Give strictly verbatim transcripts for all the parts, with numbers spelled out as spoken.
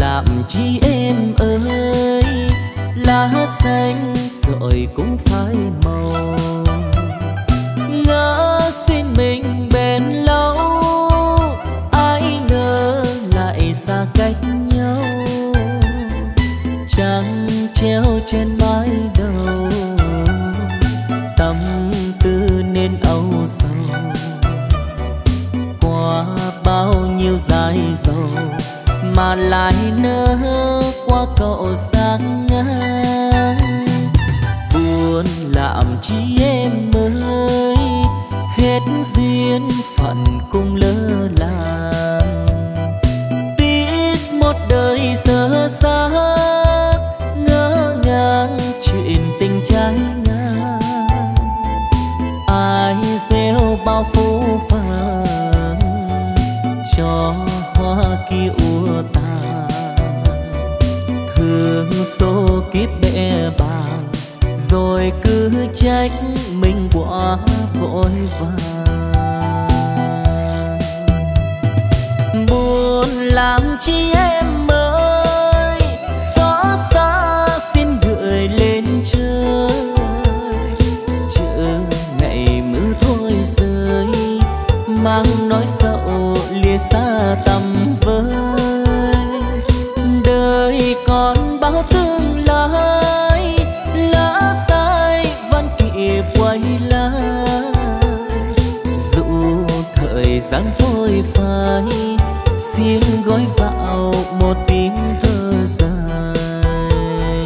làm chi em ơi, lá xanh rồi cũng phai màu. Ngỡ xin mình bền lâu, ai ngờ lại xa cách nhau. Trăng treo trên mái đầu, tâm tư nên âu sầu. Qua bao nhiêu dài dầu mà lại nỡ qua cậu sáng ngang. Buồn làm chi em ơi, hết duyên phận cũng lỡ làng. Tiếc một đời sơ xác, ngỡ ngàng chuyện tình trái ngang. Ai gieo bao phũ phàng cho hoa kia úa tàn. Thương số kiếp bẽ bàng, rồi cứ trách mình quá vội vàng. Buồn làm chi em ơi, xót xa xin gửi lên trời. Chờ ngày mưa thôi rơi, mang nỗi sầu lìa xa tầm với. Đời còn bao tương lai, lá sai vẫn kịp quay lại. Dù thời gian phôi phai, xin gói vào một tiếng thơ dài.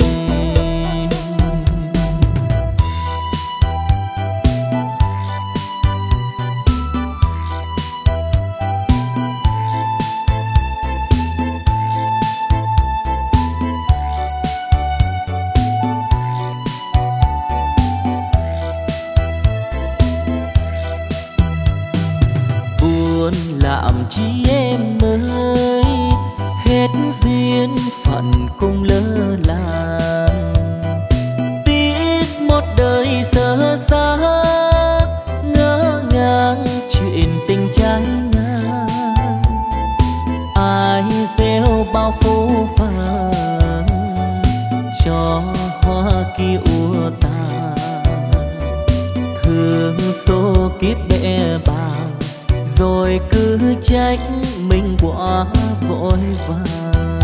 Buồn làm chi em ơi, hết duyên phận cũng lỡ làng. Tiếc một đời sơ xác, ngỡ ngàng chuyện tình trái ngang. Ai gieo bao phũ phàng cho hoa kia úa tàn. Thương số kiếp bẽ bàng, rồi cứ trách mình quá vội vàng.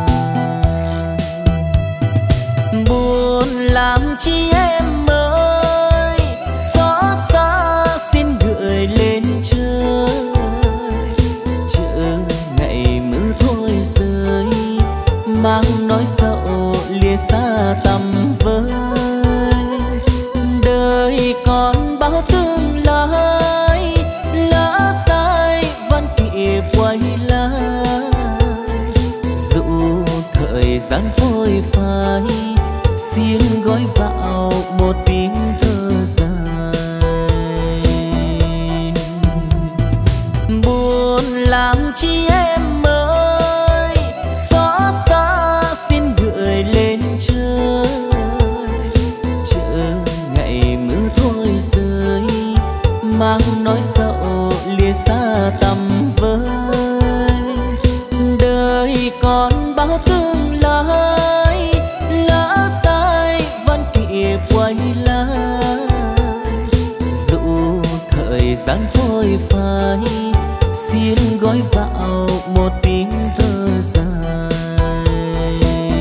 Buồn làm chi em ơi, xót xa xin gửi lên trời. Chờ ngày mưa thôi rơi, mang nỗi sầu lìa xa tầm với. Đời còn bao tương lai, lá sai vẫn kịp quay lại. Dù thời gian phôi phai, xin gói vào một tiếng thơ dài. Buồn làm chi em ơi, xót xa xin gửi lên trời. Chờ ngày mưa thôi rơi, mang nỗi sầu lìa xa tầm với. Đời còn bao tương lai, lá sai vẫn kịp quay lại. Dù thời gian phôi phai, xin gói vào một tiếng thơ dài.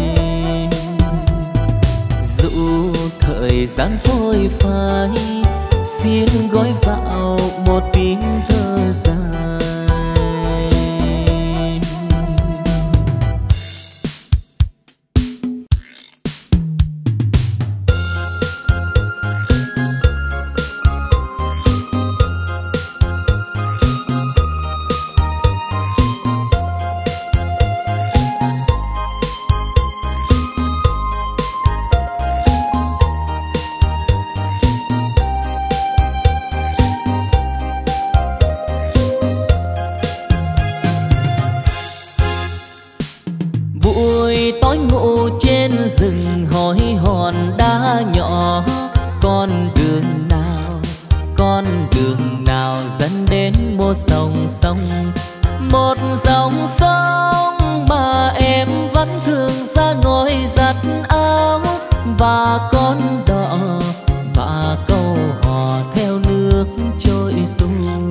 Dù thời gian phôi phai, xin gói vào một tiếng thơ dài. Rừng hỏi hòn đá nhỏ, con đường nào, con đường nào dẫn đến một dòng sông, một dòng sông mà em hoa con đỏ và câu hò theo nước trôi xuôi.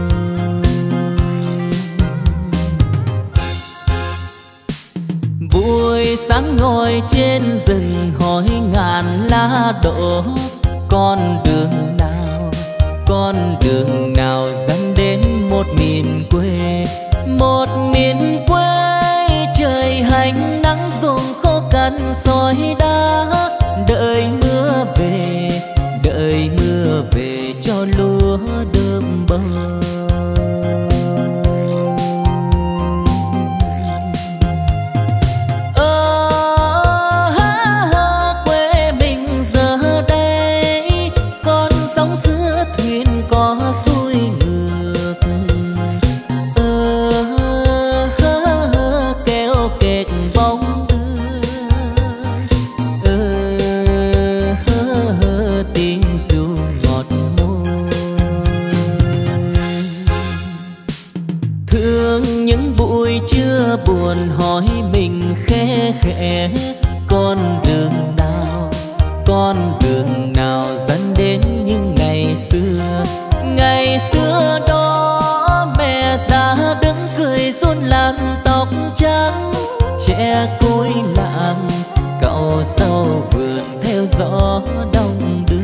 Buổi sáng ngồi trên rừng hỏi ngàn lá đổ, con đường nào, con đường nào dẫn đến một miền quê, một miền quê trời hành nắng ruộng khô cằn sỏi đá, đợi mưa về, đợi mưa về cho lúa đơm bông. Buồn hỏi mình khẽ khẽ, con đường nào, con đường nào dẫn đến những ngày xưa. Ngày xưa đó mẹ già đứng cười run làn tóc trắng, trẻ cuối làng cậu sau vườn theo gió đông đưa.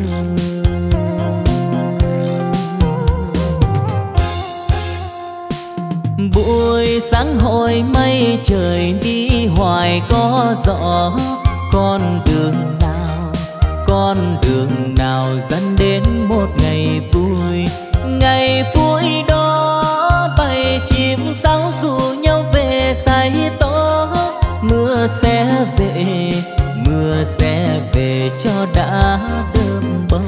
Buổi sáng hồi mây trời đi hoài có gió, con đường nào, con đường nào dẫn đến một ngày vui. Ngày vui đó bầy chim sáo rủ nhau về say tố, mưa sẽ về, mưa sẽ về cho đã đơm bông.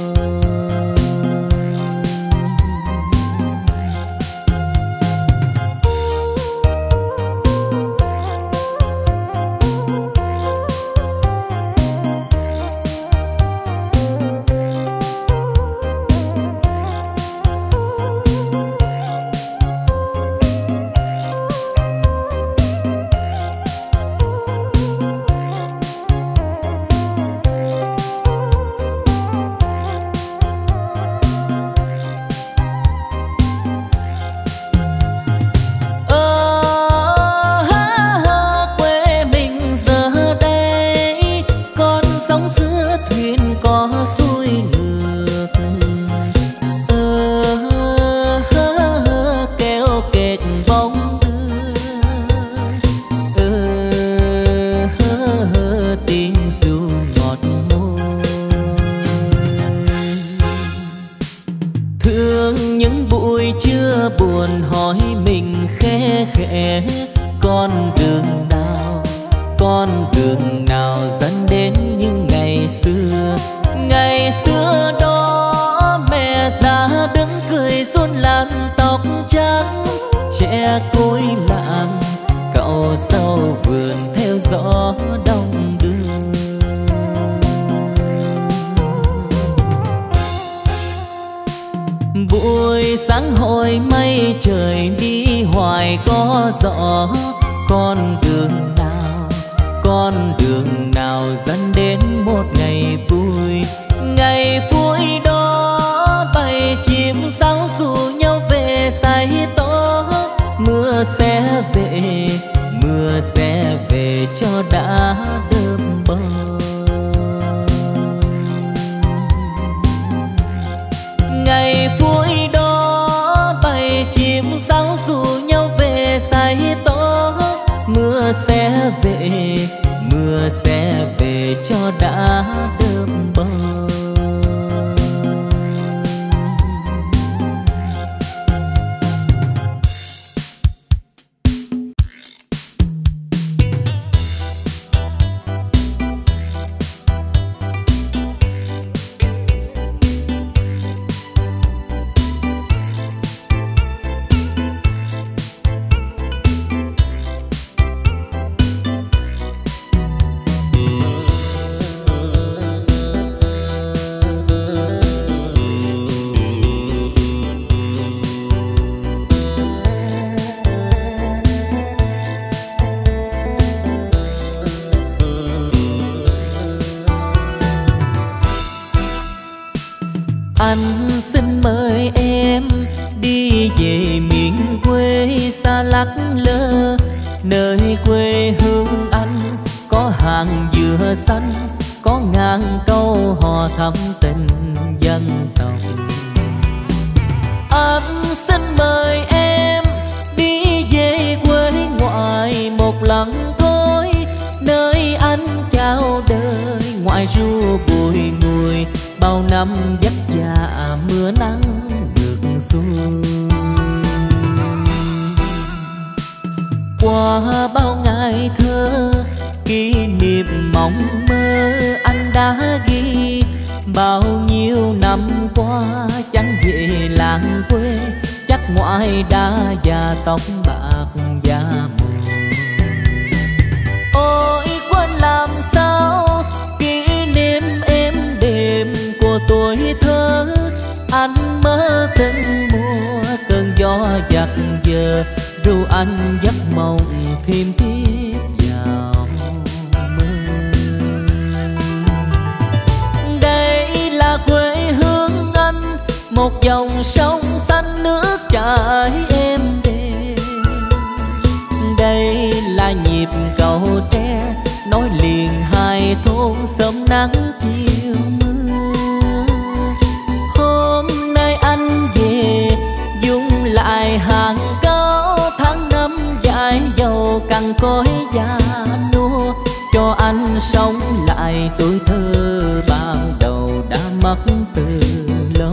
Buồn hỏi mình khẽ khẽ, con đường nào, con đường nào dẫn đến những ngày xưa. Ngày xưa đó mẹ già đứng cười run làn tóc trắng, trẻ cuối làng cậu sau vườn theo gió đông đưa. Buổi sáng hồi mây trời đi hoài có gió, con đường nào, con đường nào dẫn đến một ngày vui. Ngày vui đó bầy chim sáo rủ nhau về say tố, mưa sẽ về, mưa sẽ về cho đã đơm bông. Ngày vui đó bầy chim sáo rủ nhau về say tố, mưa sẽ về, mưa sẽ về cho đã đơm bông. Anh xin mời em đi về miền quê xa lắc lơ, nơi quê hương anh có hàng dừa xanh, có ngàn câu hò thắm tình dân tộc. Anh xin mời em đi về quê ngoại một lần thôi, nơi anh chào đời ngoài ru bụi ngùi, bao năm vất vả mưa nắng ngược xuôi. Qua bao ngày thơ kỷ niệm mộng mơ anh đã ghi, bao nhiêu năm qua chẳng về làng quê, chắc ngoại đã già tóc bạc da mù. Ôi quên làm sao kỷ niệm êm đềm của tuổi thơ, anh mơ từng mùa cơn gió giặt giờ, ru anh giấc mộng thêm tiếp vào mơ. Đây là quê hương anh, một dòng sông xanh nước chảy êm đềm. Đây là nhịp cầu tre nối liền hai thôn sớm nắng chiều mưa. Hôm nay anh về dung lại hàng cao, tháng năm dài dầu cằn cối già nua, cho anh sống lại tuổi thơ bao đầu đã mất từ lâu.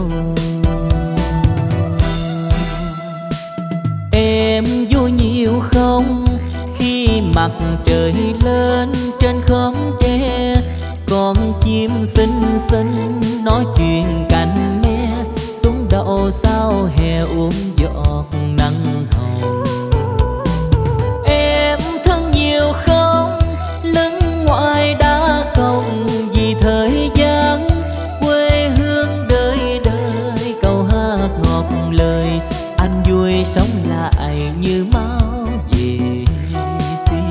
Em vui nhiều không khi mặt trời lên trên khóm tre, con chim xinh xinh nói chuyện cạnh me, xuống đậu sao hè uống giọt nắng hồng. Em thân nhiều không lưng ngoài đá cổng, vì thời gian quê hương đời đời câu hát ngọt lời, anh vui sống lại như máu về tim.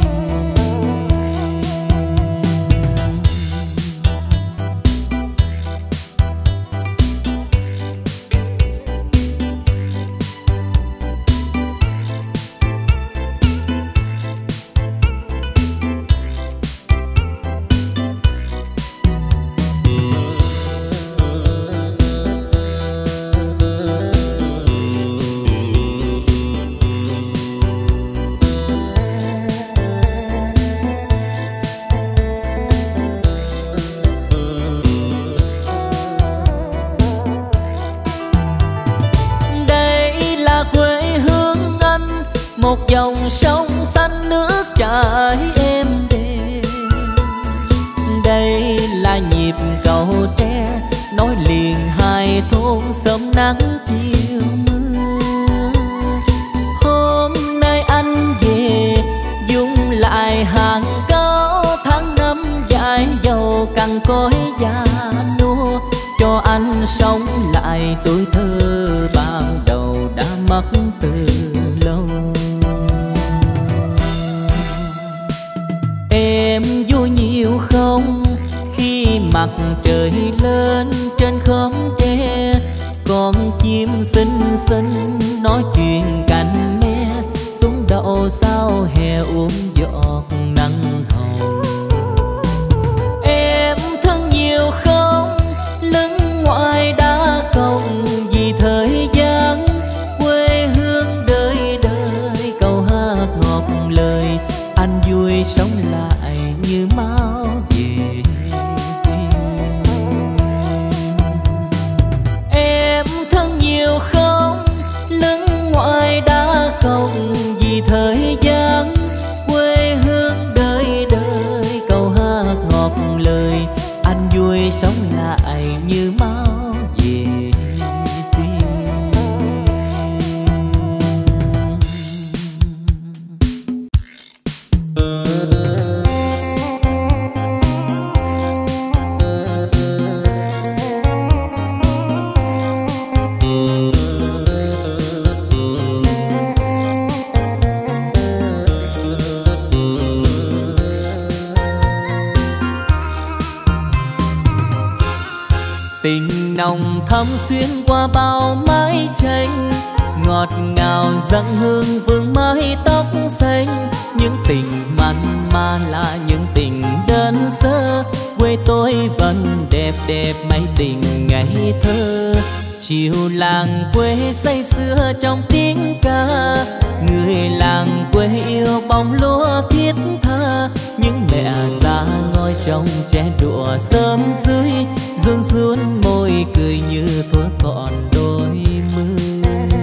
Một dòng sông xanh nước chảy êm đềm. Đây là nhịp cầu tre nối liền hai thôn sớm nắng chiều mưa. Hôm nay anh về dung lại hàng cao, tháng năm dài dầu cằn cối già nua, cho anh sống lại tuổi thơ bao đầu đã mất từ lâu. Em vui nhiều không khi mặt trời lên trên khóm tre, con chim xinh xinh nói chuyện cạnh me, xuống đậu sao hè uống giọt nắng hồng. Em thân nhiều không lưng ngoài đá cổng, vì thời gian quê hương đời đời câu hát ngọt lời, anh vui sống lại như máu về tim. Em thân nhiều không lưng ngoài đá cổng, vì thời gian quê hương nồng thắm xuyên qua bao mái tranh, ngọt ngào dâng hương vương mái tóc xanh. Những tình mặn mà là những tình đơn sơ, quê tôi vẫn đẹp đẹp mấy tình ngày thơ. Chiều làng quê say sưa trong tiếng ca, người làng quê yêu bóng lúa thiết tha. Những mẹ già ngồi trong chén đũa sớm dưới, run run môi cười như thuở còn đôi mươi.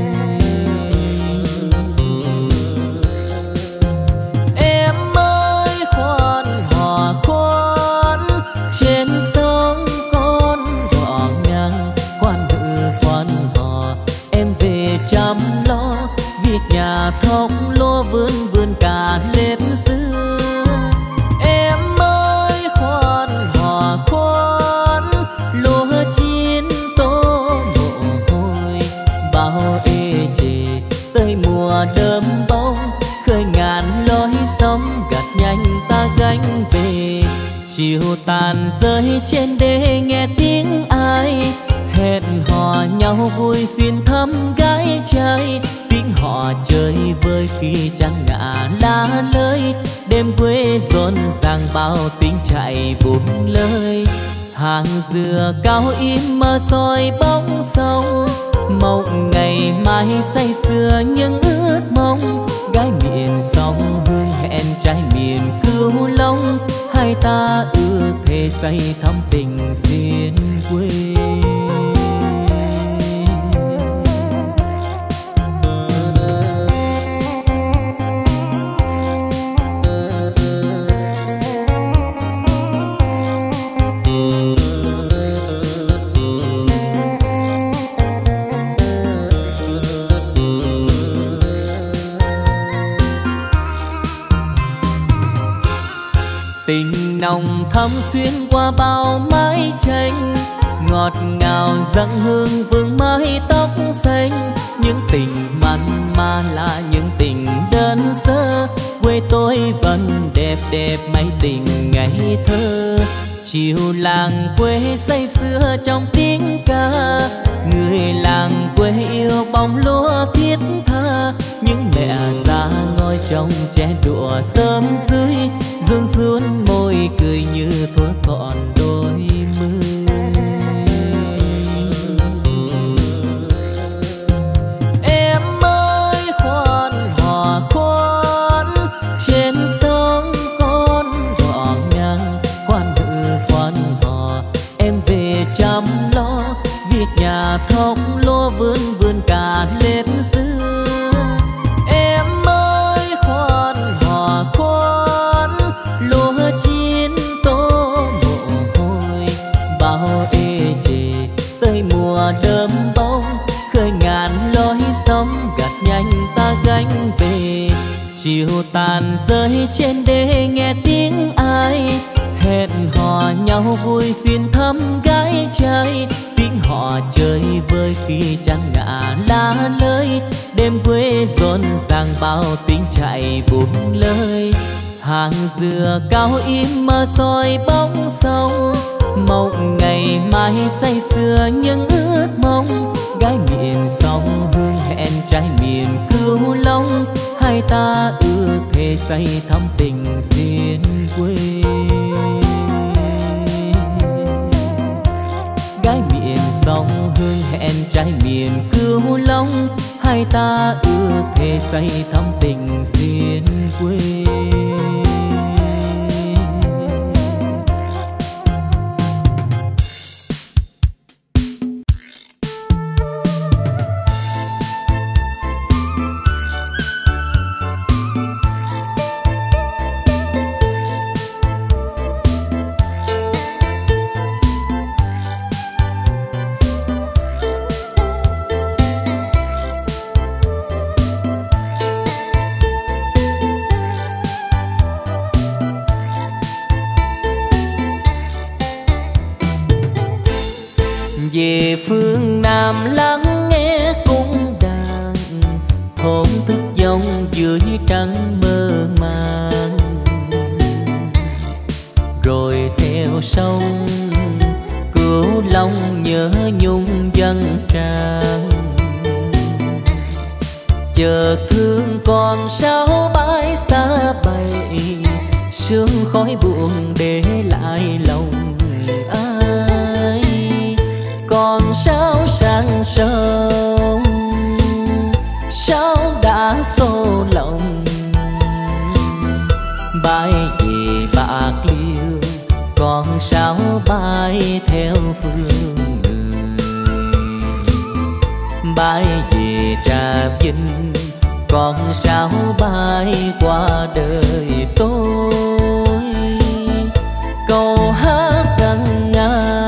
Em ơi khoan hò khoan, trên sông con gõ ngang. Khoan nữ khoan hò, em về chăm lo việc nhà thóc lúa vươn vươn cả nếp xưa. Em ơi khoan hò khoan, lúa chín tô mồ hôi. Bao ê chề tới mùa đơm bông, khơi ngàn lối sóng gặt nhanh ta gánh về. Chiều tàn rơi trên đê nghe tiếng ai, hẹn hò nhau vui xuyên thăm gái trai. Tiếng họ chơi vơi khi trăng ngả lá lơi, đêm quê rộn ràng bao tiếng chạy buông lơi. Hàng dừa cao im mơ soi bóng sông, mộng ngày mai say sưa những ước mong. Gái miền sông hương hẹn trai miền Cửu Long, hai ta ước thề say thắm tình duyên quê. Tình nồng thắm xuyên qua bao mái tranh, ngọt ngào dâng hương vương mái tóc xanh. Những tình mặn mà là những tình đơn sơ, quê tôi vẫn đẹp đẹp mấy tình ngày thơ. Chiều làng quê say sưa trong tiếng ca, người làng quê yêu bóng lúa thiết tha. Những mẹ già ngồi trong chén đũa sớm dưới, run run môi cười như thuở còn đôi mươi. Em ơi khoan hò khoan, trên sông con gõ ngang. Khoan nữ khoan hò, em về chăm lo việc nhà thóc lúa vươn vươn cả nếp xưa. Em ơi khoan hò khoan, lúa chín tô mồ hôi. Bao ê chề tới mùa đơm bông, khơi ngàn lối sóng gặt nhanh ta gánh về. Chiều tàn rơi trên đê nghe tiếng ai, hẹn hò nhau vui xuyên thăm gái trai. Tiếng họ chơi vơi khi trăng ngả lá lơi, đêm quê rộn ràng bao tiếng chạy buông lơi. Hàng dừa cao im mơ soi bóng sông, mộng ngày mai say sưa những ước mong. Gái miền sông hương hẹn trai miền Cửu Long, hai ta ước thề say thắm tình duyên quê. Gái miền sông hương hẹn trai miền Cửu Long, hai ta ước thề say thắm tình duyên quê. Về phương Nam lắng nghe cung đàn, thổn thức dòng dưới trăng mơ màng. Rồi theo sông cửu long nhớ nhung dân tràn. Chợt thương còn sao bãi xa bầy, sương khói buồn để lại lòng ai. Còn sao sang sông, sao đã xô lòng. Bay về bạc liêu, còn sao bay theo phương người. Bay về Trà Vinh, còn sao bay qua đời tôi. Câu hát ngân nga,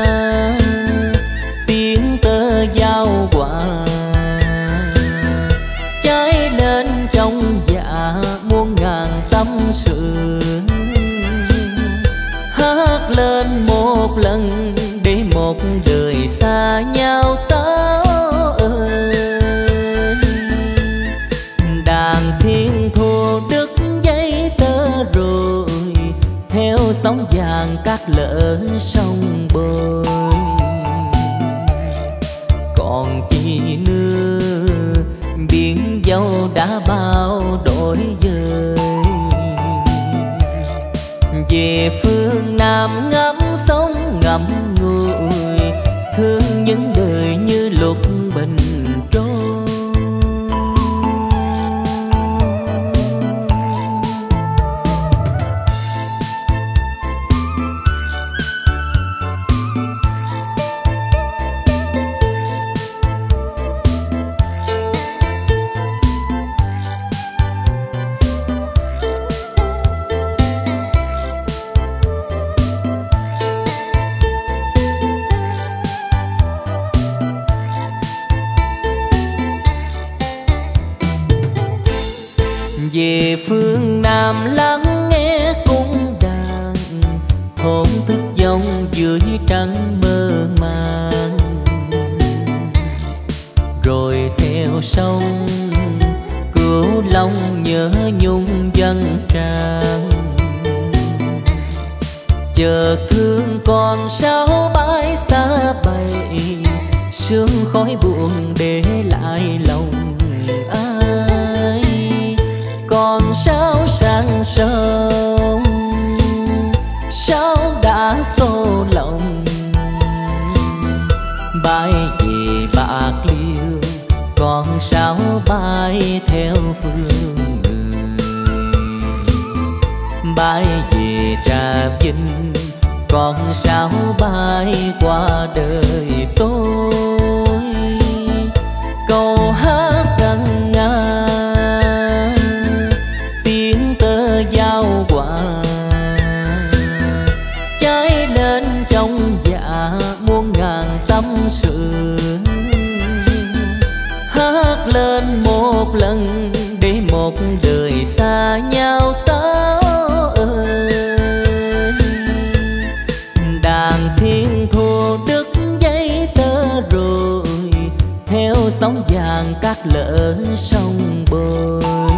tiếng tơ giao quả, cháy lên trong dạ muôn ngàn tâm sự. Hát lên một lần để một đời xa nhau sao ơi. Đàn thiên thu đứt giấy tơ rồi, theo sóng vàng cát lỡ sông bơi. Còn chi nữa biển dâu đã bao đổi dời. Về phương Nam ngắm sóng ngắm người, thương những đời như lúc bình trôi. Về phương Nam lắng nghe cung đàn, thổn thức dòng dưới trăng mơ màng. Rồi theo sông cửu long nhớ nhung dân tràn. Chợt thương còn sao bãi xa bầy, sương khói buồn để lại lòng ai. Còn sao sang sông, sao đã xô lòng. Bay về bạc liêu, còn sao bay theo phương người. Bay về Trà Vinh, còn sao bay qua đời tôi. Câu hát ngân nga, tiếng tơ giao quả, cháy lên trong dạ muôn ngàn tâm sự. Hát lên một lần để một đời xa nhau sao ơi. Đàn thiên thu đứt giấy tơ rồi, theo sóng vàng cát lỡ sông bơi.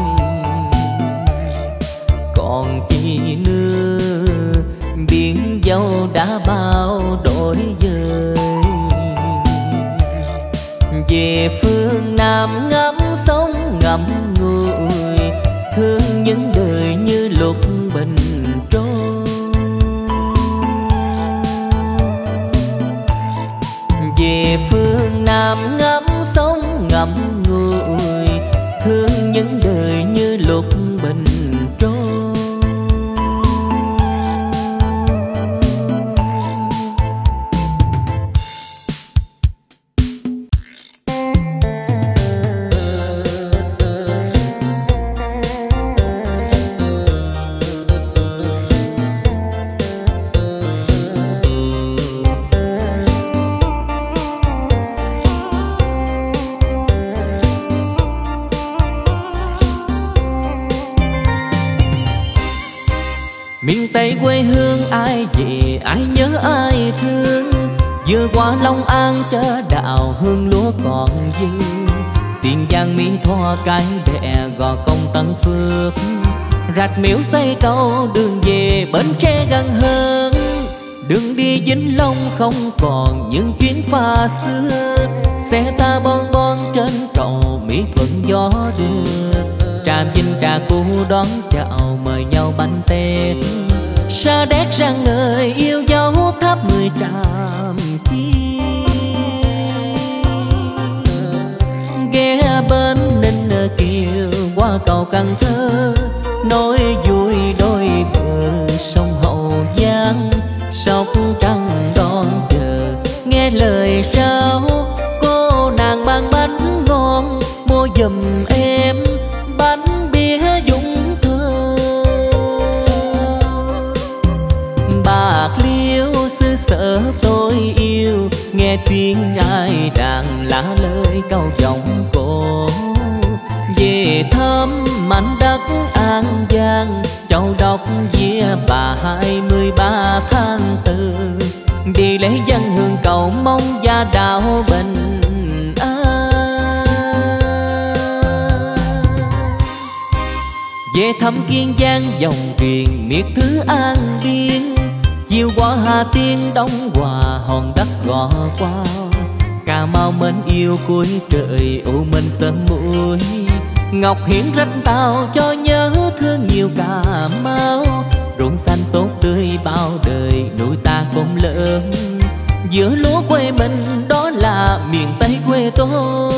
Còn chi nữa biển dâu đã bao đổi dời. Về phương Nam ngắm sóng ngắm người, thương những đời như lúc bình trôi. Về phương Nam ngắm sóng ngắm người, thương những đời như lúc bình trôi. Miền Tây quê hương ai về ai nhớ ai thương. Vừa qua Long An chợ đạo hương lúa còn dư. Tiền Giang Mỹ Tho Cái Bè Gò Công Tân Phước. Rạch Miễu xây cầu đường về Bến Tre gần hơn. Đường đi Vĩnh Long không còn những chuyến pha xưa, xe ta bon bon trên cầu Mỹ Thuận gió đưa. Tràm Vinh Trà Cú đón chào mời nhau bánh tét, Sa Đéc rạng ngời yêu dấu tháp mười Tràm Chim. Ghé bên Ninh Kiều qua cầu Cần Thơ, nói vui đôi bờ sông Hậu Giang. Sóc Trăng đón chờ nghe lời rao, cô nàng mang bánh ngon mua giùm em bánh bia Dũng Thơ. Bạc Liêu xứ sở tôi yêu, nghe tiếng ai đàn lá lời câu giọng cổ. Về thăm mảnh đất An Giang, Châu Đốc Vía Bà hai mươi ba tháng tư, đi lễ dân hương cầu mong gia đạo bình an. Về thăm Kiên Giang dòng truyền miệt thứ An Biên, chiều qua Hà Tiên Đông Hòa hòn đất gò qua. Cà Mau mến yêu cuối trời u minh sớm muối, Ngọc Hiển rách tàu cho nhớ thương nhiều Cà Mau. Ruộng xanh tốt tươi bao đời nuôi ta cũng lớn, giữa lúa quê mình đó là miền Tây quê tôi.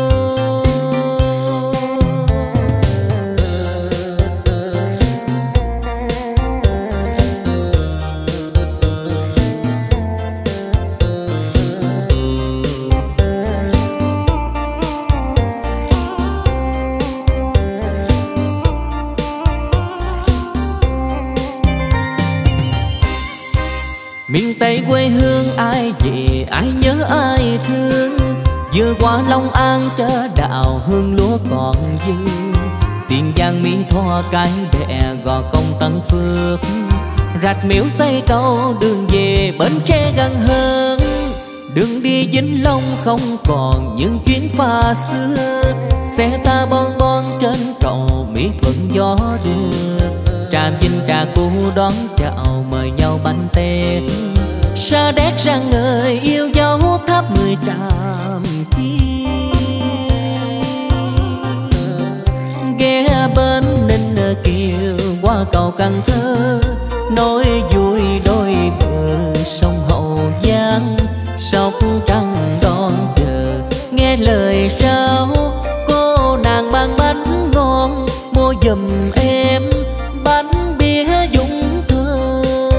Miền Tây quê hương ai về ai nhớ ai thương, vừa qua Long An chớ đạo hương lúa còn dư. Tiền Giang Mỹ Tho Cái Bè Gò Công Tân Phước, Rạch Miễu xây cầu đường về Bến Tre gần hơn. Đường đi Vĩnh Long không còn những chuyến pha xưa, xe ta bon bon trên cầu Mỹ Thuận gió đưa. Tràm Vinh Trà Cú đón chào mời nhau bánh tét, Sa Đéc rạng ngời yêu dấu tháp mười Tràm Chim. Ghé bên Ninh Kiều qua cầu Cần Thơ, nói vui đôi bờ sông Hậu Giang. Sóc Trăng đón chờ nghe lời rao, cô nàng mang bánh ngon mua giùm em bánh bia Dũng Thơ.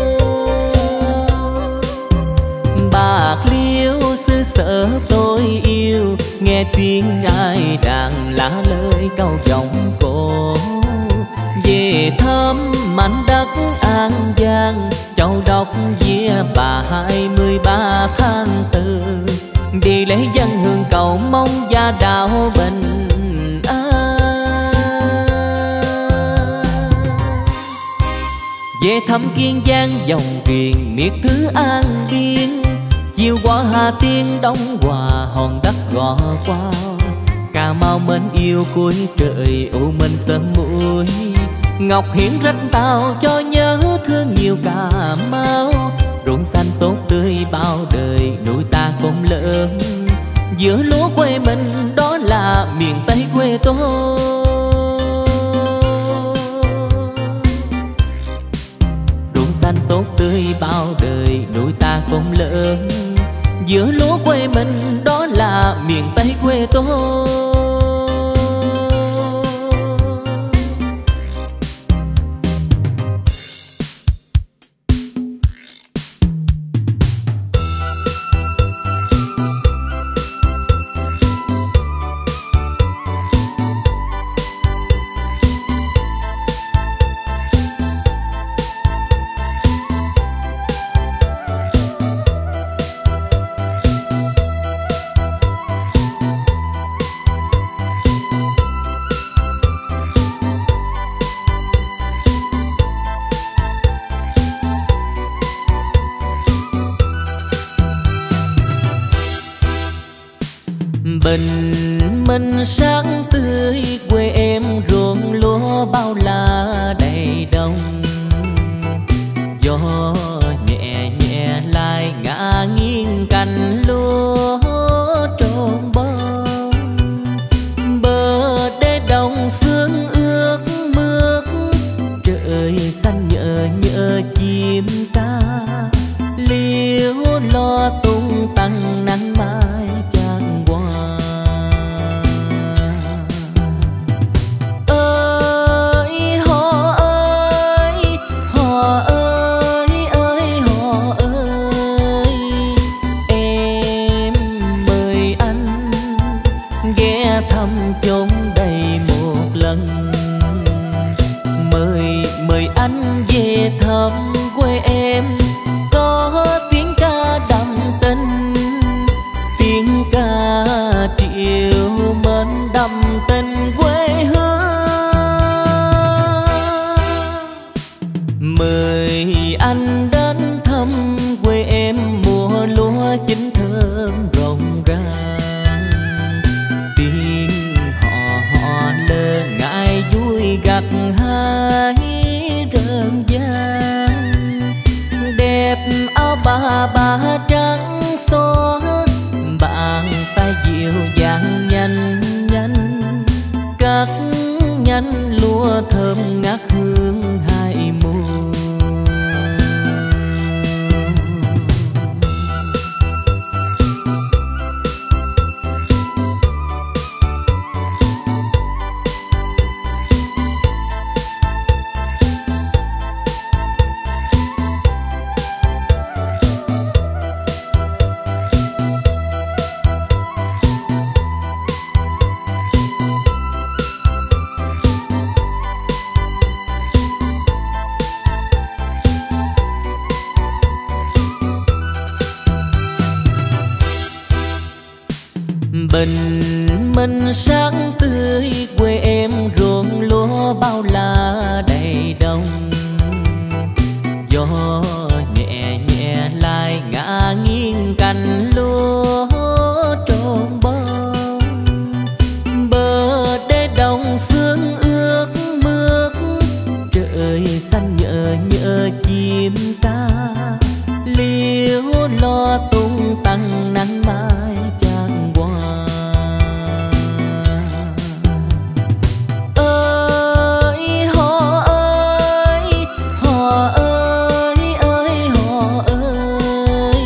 Bạc Liêu xứ sở tôi yêu, nghe tiếng ai đàn lá lời câu giọng cổ. Về thăm mảnh đất An Giang, Châu Đốc Vía Bà hai mươi ba tháng tư, đi lễ dân hương cầu mong gia đạo bình an. Về thăm Kiên Giang dòng truyền miệt thứ An Biên, chiều qua Hà Tiên Đông Hòa hòn đất gò qua. Cà Mau mến yêu cuối trời u minh sớm muối, Ngọc Hiển rách tàu cho nhớ thương nhiều Cà Mau. Ruộng xanh tốt tươi bao đời nuôi ta cũng lớn, giữa lúa quê mình đó là miền Tây quê tôi. Ruộng xanh tốt tươi bao đời nuôi ta cũng lớn, giữa lúa quê mình đó là miền Tây quê tôi. Bình minh sáng tươi quê em ruộng lúa bao la đầy đông, gió nhẹ nhẹ thăm chốn đây một lần. Mời mời anh về thăm quê em, có tiếng ca đậm tình, tiếng ca triệu mến đậm tình quê hương. Mời anh đến thăm quê em, mùa lúa chín thơm rộn ràng, tiếng hò hò lơ ngại vui gặt hái rợn vang. Đẹp áo bà bà trắng xóa, bàn tay dịu dàng nhanh nhanh cắt nhánh lúa thơm ngát hương hai mùa. Bình minh sáng tươi quê em, ruộng lúa bao la đầy đồng. Gió nhẹ nhẹ lại ngả nghiêng cành lúa tròn bông. Bờ đê đồng sương ướt mướt, trời xanh nhờ nhờ chim ca. Liễu lo tung tăng nắng mai chan qua. Ơi họ ơi, họ ơi ơi họ ơi,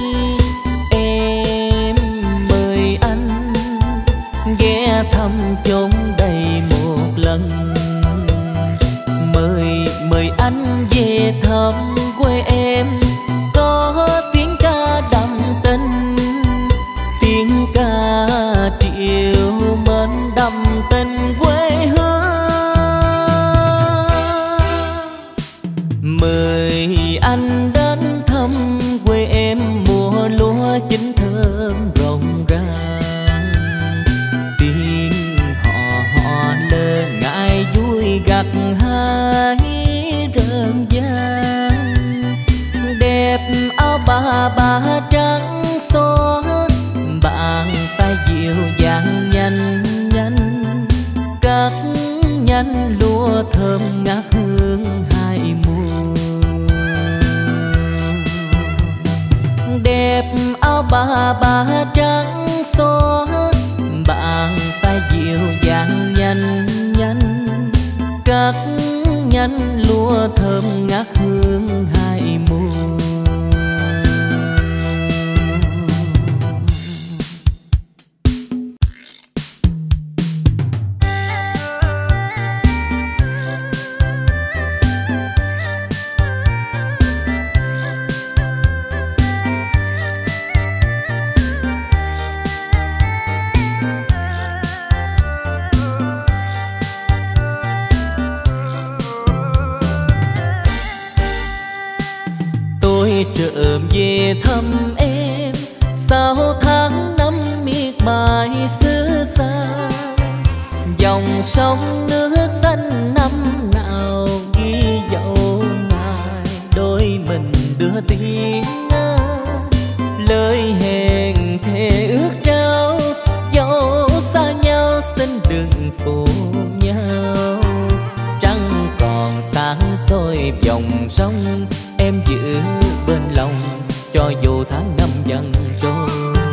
em mời anh ghé thăm chốn đây một lần. Mời mời anh về thăm quê em, có tiếng ca đậm tình, tiếng ca triệu mến đậm tình quê hương. Mời anh đến thăm quê em, mùa lúa chín thơm rộn ràng, tiếng hò hò lơ ngại vui gặt hái rợn vang. Đẹp áo bà bà trắng xóa, bàn tay dịu dàng nhanh nhanh cắt nhánh lúa thơm ngát hương hai mùa. Đẹp áo bà bà trắng xóa, bàn tay dịu dàng nhanh nhanh cắt nhánh lúa thơm ngát hương hai mùa. Trở về thăm em sau tháng năm miệt mài xứ xa. Dòng sông nước xanh năm nào ghi dấu ngài, đôi mình đưa tiếng lời hẹn thề ước trao. Dẫu xa nhau xin đừng phụ nhau, trăng còn sáng soi dòng sông em giữ bên lòng, cho dù tháng năm dần trôi.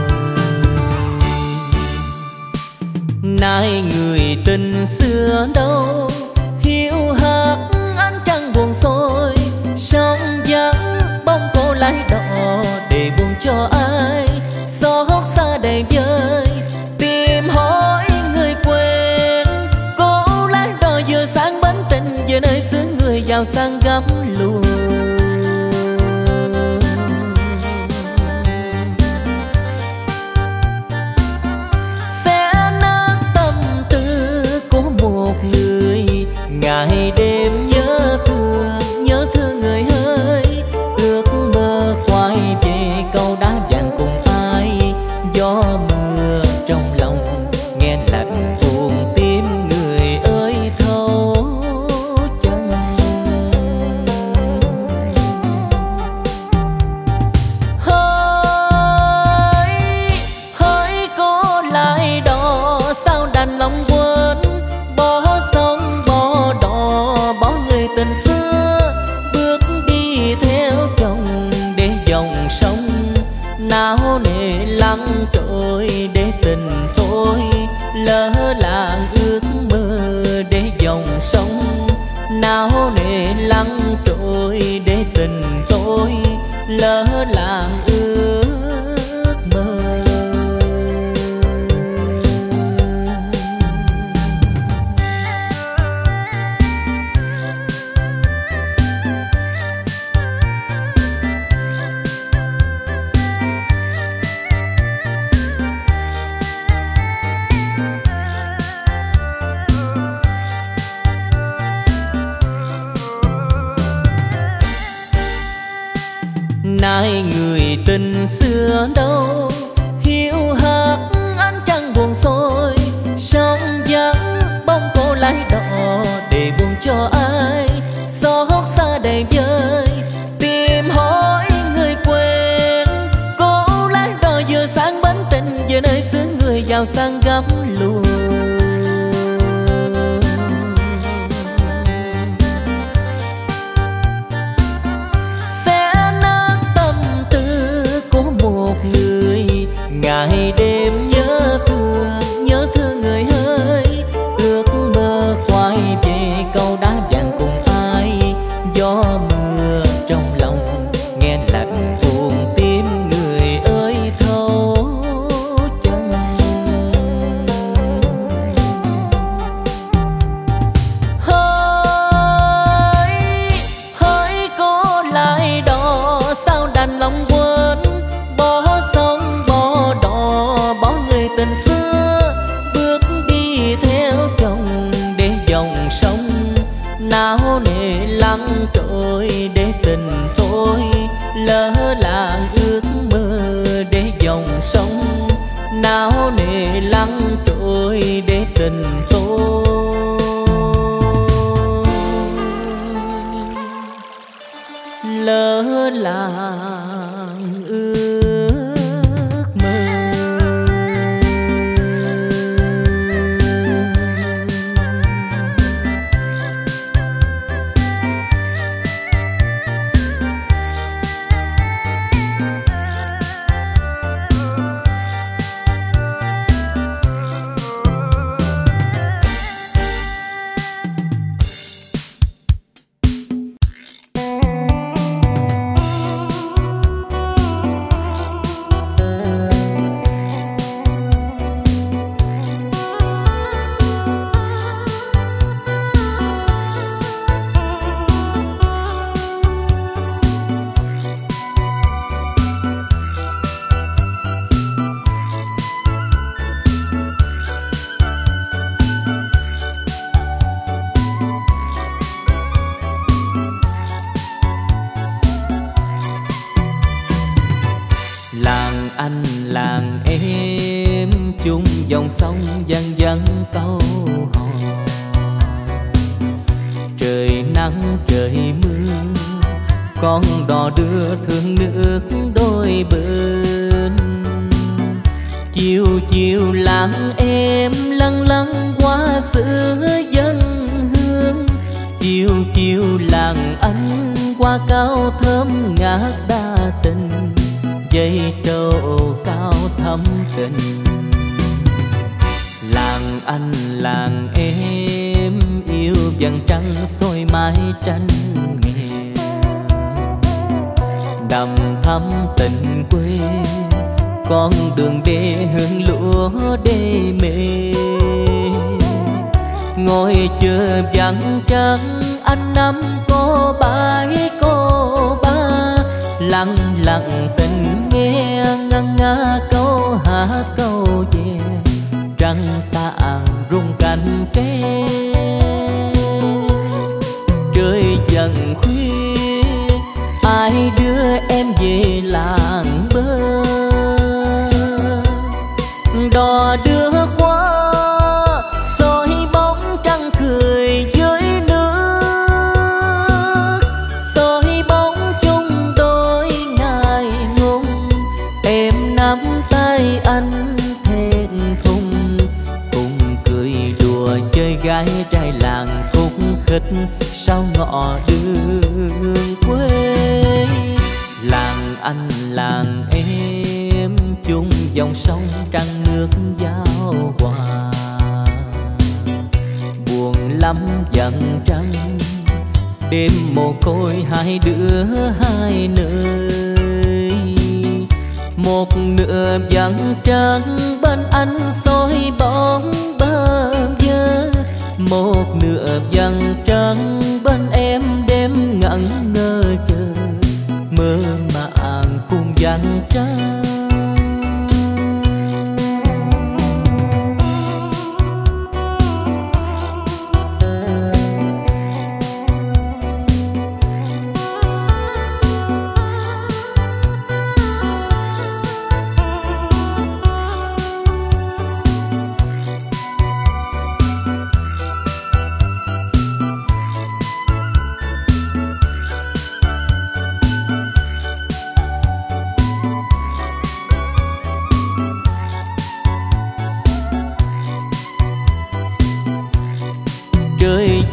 Nay người tình xưa đâu, hiu hắt ánh trăng buồn xôi. Sông vắng bóng cô lái đò để buồn cho ai, xót xa đầy vơi tìm hỏi người quen. Cô lái đò vừa sáng bến tình, vừa nơi xứ người giàu sang gấm lùa. Sẽ nát tâm sang gấp lùa. Sẽ nát tâm tư của một người, ngày đêm nhớ thương, nhớ thương người ơi. Ước mơ quay về câu đá vàng cùng ai, gió mưa trong lòng nghe lạnh buồn tim người ơi thấu chân. Hỡi hỡi có lại đó sao đành lòng quên, bỏ sông bỏ đò bỏ người tình xưa, bước đi theo chồng để dòng sông náo nề lắng trôi để tình tôi lỡ làng ước mơ, để dòng sông náo nề lắng trôi để tình tôi lỡ làng ước mơ. Làng anh làng em chung dòng sông vần vân câu hò, trời nắng trời mưa con đò đưa thương nước đôi bên. Chiều chiều làng em lăn lăn qua xưa dân hương, chiều chiều làng anh qua cao thơm ngát đa tình, dây trầu cao thắm tình. Làng anh làng em yêu vầng trăng soi mái tranh nghèo, đầm thắm tình quê con đường đê hương lúa đê mê. Ngồi chờ vắng trăng anh năm cô bãi cô ba, lặng lặng tình nghe ngân nga câu hát câu về, trăng tàn rung cánh tre. Trời dần khuya ai đưa em về làng bơ, đò đưa qua soi bóng trăng cười dưới nước, soi bóng chung đôi ngài ngùng. Em nắm tay anh thẹn thùng, cùng cười đùa chơi gái trai làng khúc khích sau ngõ đường quê. Làng anh làng em chung dòng sông trăng nước giao hòa, buồn lắm dần trăng đêm mồ côi hai đứa hai nơi. Một nửa vầng trăng bên anh soi bóng bơ vơ, một nửa vầng trăng bên em đêm ngẩn ngơ chờ, mơ màng cùng vầng trăng.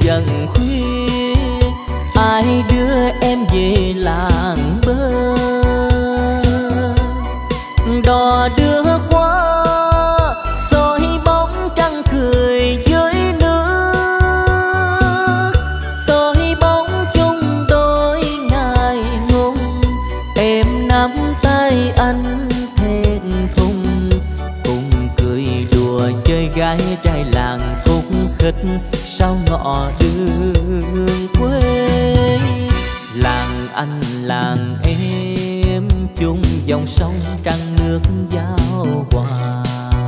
dần khuya, ai đưa em về làng bơ. Đò đưa qua soi bóng trăng cười dưới nước, soi bóng chung đôi ngài ngùng. Em nắm tay anh thẹn thùng, cùng cười đùa chơi gái trai làng khúc khích sau ngõ đường quê. Làng anh làng em chung dòng sông trăng nước giao hòa,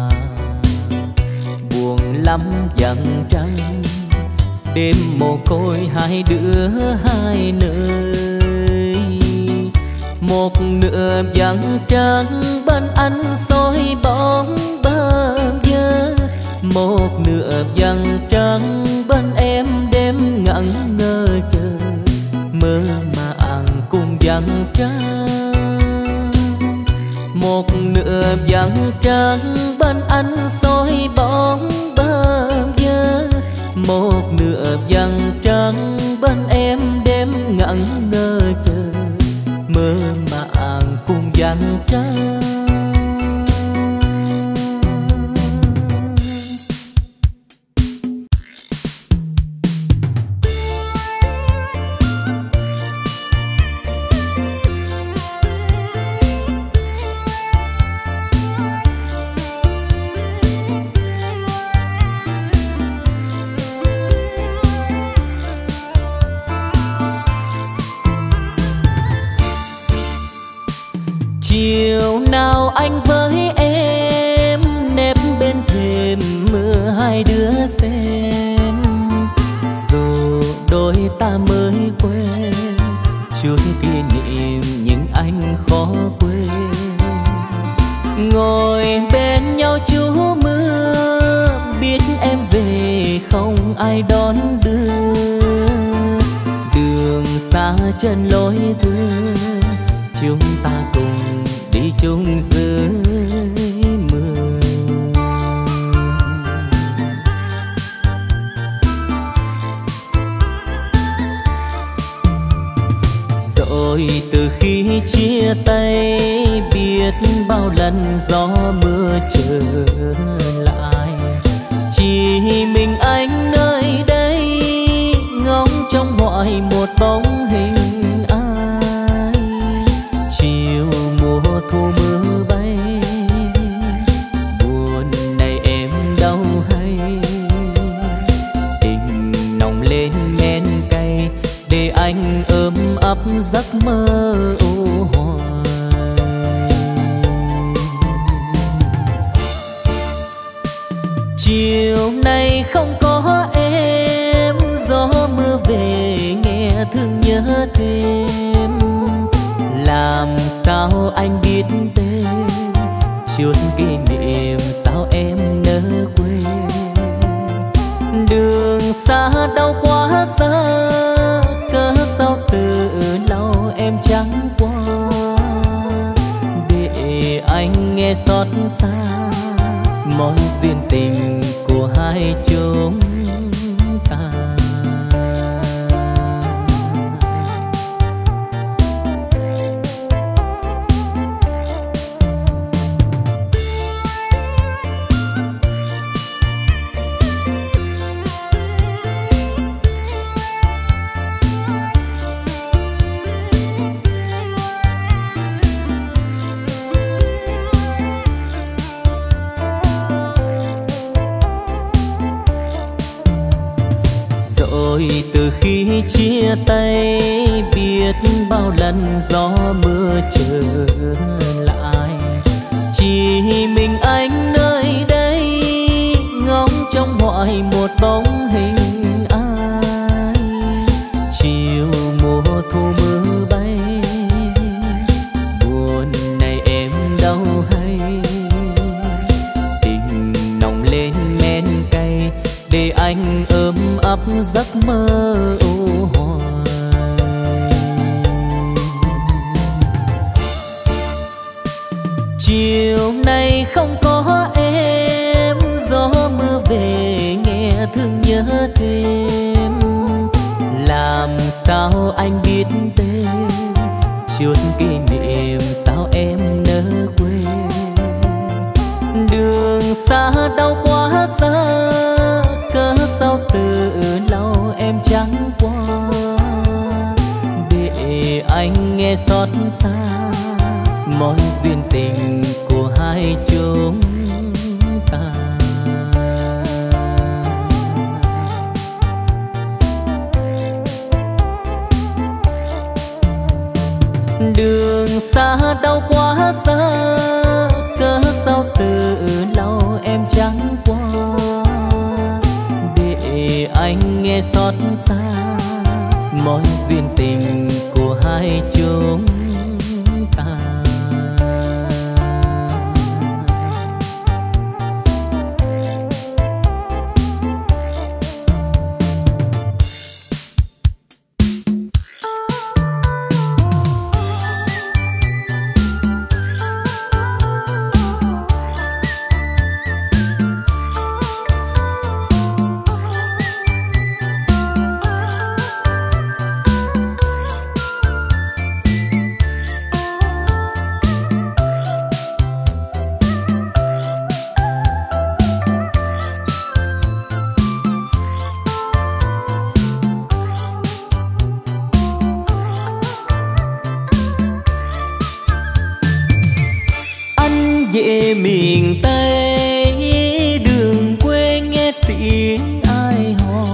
buồn lắm dần trăng đêm mồ côi hai đứa hai nơi. Một nửa vầng trăng bên anh soi bóng bơ vơ, một nửa vầng trăng bên em đêm ngẩn ngơ chờ mơ màng cùng vầng trăng. Một nửa vầng trăng bên anh soi bóng bơ vơ, một nửa vầng trăng bên em đêm ngẩn ngơ chờ mơ màng cùng vầng trăng. Chiều nào anh với em nép bên thềm mưa hai đứa xem, dù đôi ta mới quen chút kỷ niệm nhưng anh khó quên. Ngồi bên nhau chú mưa, biết em về không ai đón đưa, đường xa chân lối thương chúng ta cùng đi chung dưới mưa. Rồi từ khi chia tay biết bao lần gió mưa trở lại, chỉ mình anh nơi đây ngóng trong hoài một bóng hình ai. Chiều mùa thu mưa bay, buồn này em đâu hay, tình nồng lên men cay để anh ôm ấp giấc mơ u hoài. Chiều nay không có em, gió mưa về nghe thương nhớ thêm. Làm sao anh biết tên chút kỷ niệm sao em nỡ quên. Đường xa đau quá xa, cớ sao tự lau em trắng qua, để anh nghe xót xa món duyên tình của hai chúng ta. Rồi từ khi chia tay biết bao lần gió mưa trở lại, chỉ mình anh nơi đây ngóng trong hoài một bóng hình ai. Chiều mùa thu mưa bay, buồn này em đâu hay, tình nồng lên men cay để anh ôm ấp giấc mơ u hoài. Chiều nay không có em, gió mưa về nghe thương nhớ thêm. làm sao anh biết tên, chút kỷ niệm sao em nỡ quên. Đường xa đau quá xa, cớ sao tự lau em trắng qua, để anh nghe xót xa mối duyên tình của hai chúng ta. Đường xa đau quá xa, cớ sao tự lau em trắng qua, để anh nghe xót xa mối duyên tình của hai chúng ta. Về miền Tây đường quê nghe tiếng ai hò,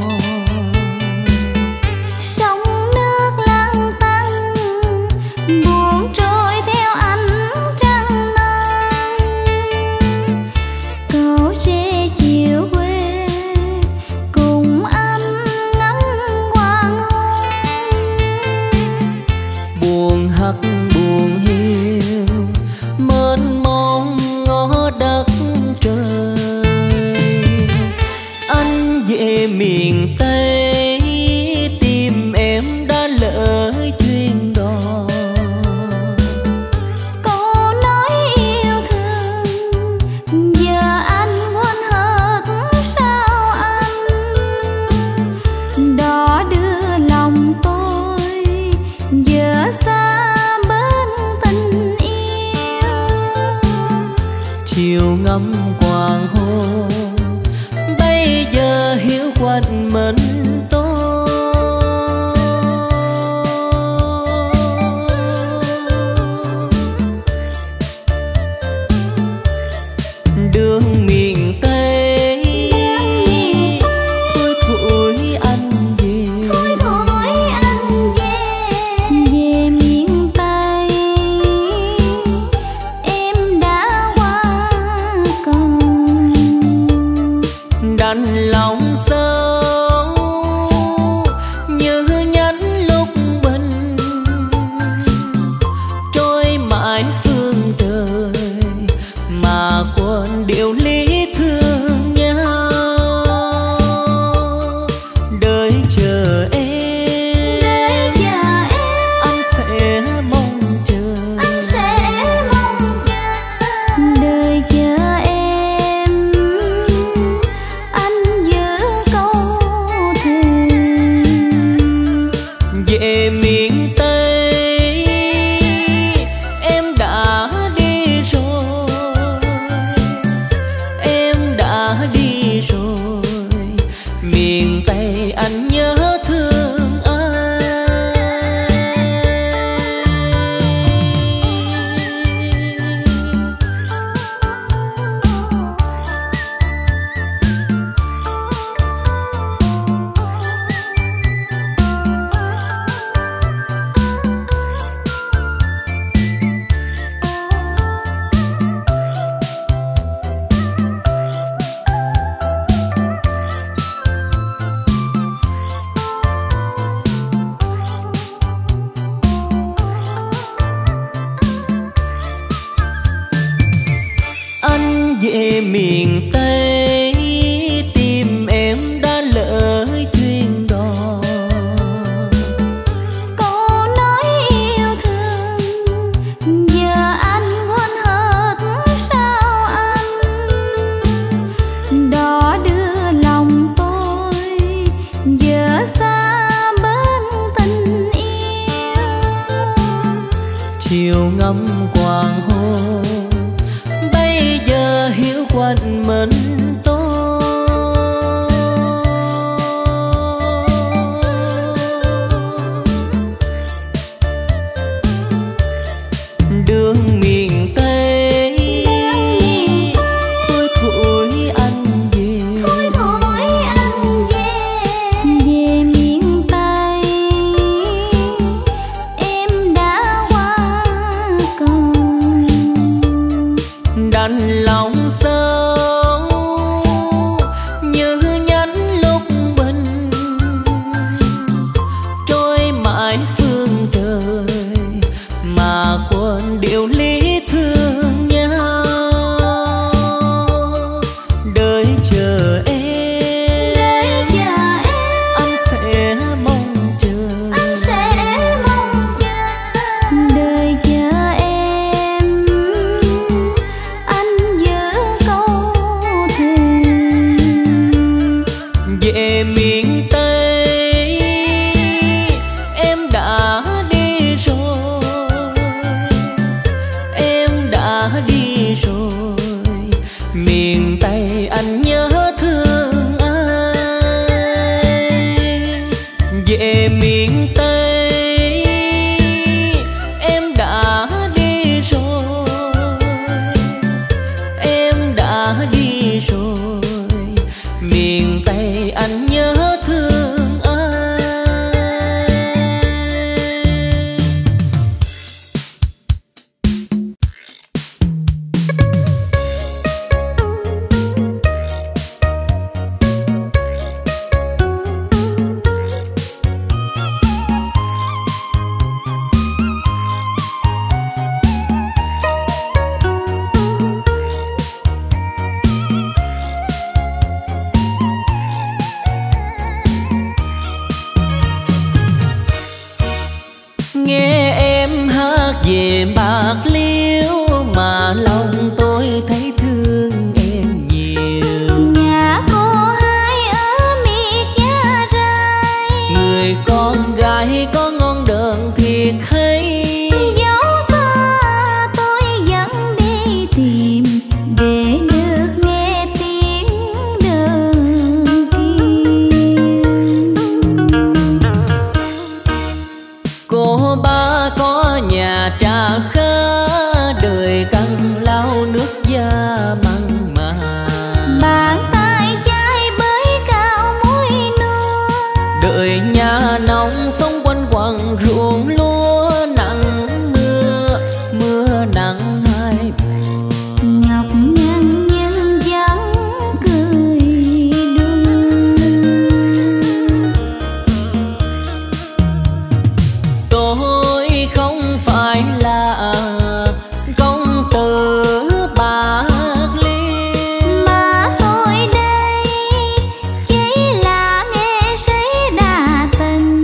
sông nước lăn tăn buồn trôi theo ánh trăng non. Cậu tre chiều quê cùng anh ngắm hoàng hôn, buồn hắt buồn hiu mênh mông ngõ đất trời. Anh về miền Tây tìm em đã lỡ duyên đò, câu nói yêu thương giờ anh quên hết sao anh. Đó đưa lòng tôi giờ xa bên tình yêu. Chiều ngắm hoàng hôn bây giờ hiu quạnh mình tôi. Đường miền Tây thôi thôi anh về, Thôi thôi anh về. Về miền Tây em đã qua cầu, đành lòng sâu như nhánh lúc bình trôi mãi phương trời mà quên điều lý thương nhau. Đợi chờ em, để chờ em anh sẽ mong chờ, anh sẽ mong chờ. Đời chờ em anh giữ câu thăm hoàng hôn. Bây giờ hiu quạnh mình tôi, đường miền Tây thôi thổi anh về, thôi thổi anh về, về miền Tây em đã qua cầu, đành lòng sâu như nhánh lúc bình trôi mãi phương trời mà quên điều lý thương nhau. Đợi chờ em, đợi chờ em, anh sẽ mong chờ, anh sẽ mong chờ, đợi chờ em, anh giữ câu thề. Về miền Tây em đã đi rồi, em đã đi rồi, miền Tây anh nhớ thương ai. Về miền Tây em đã đi rồi, em đã đi rồi, miền Tây anh nhớ thương ai. Nghe em hát về Bạc Liêu mà lòng tôi thấy thương em nhiều. Nhà cô hai ở miệt Gia Rai, Người con gái có ngon đờn thiệt hay, dẫu xa tôi vẫn đi tìm để được nghe tiếng đơn kia. cô ba có nhà trà khá, đời cằn lao nước da mặn mà. Bàn tay chai bới cao muối nua, Đời nhà nông sống quanh quần ruộng lúa, nắng mưa mưa nắng hai mùa. nhọc nhằn nhưng vẫn cười đùa. Tôi không phải là công tử Bạc Liêu, Mà tôi đây chỉ là nghệ sĩ đa tình,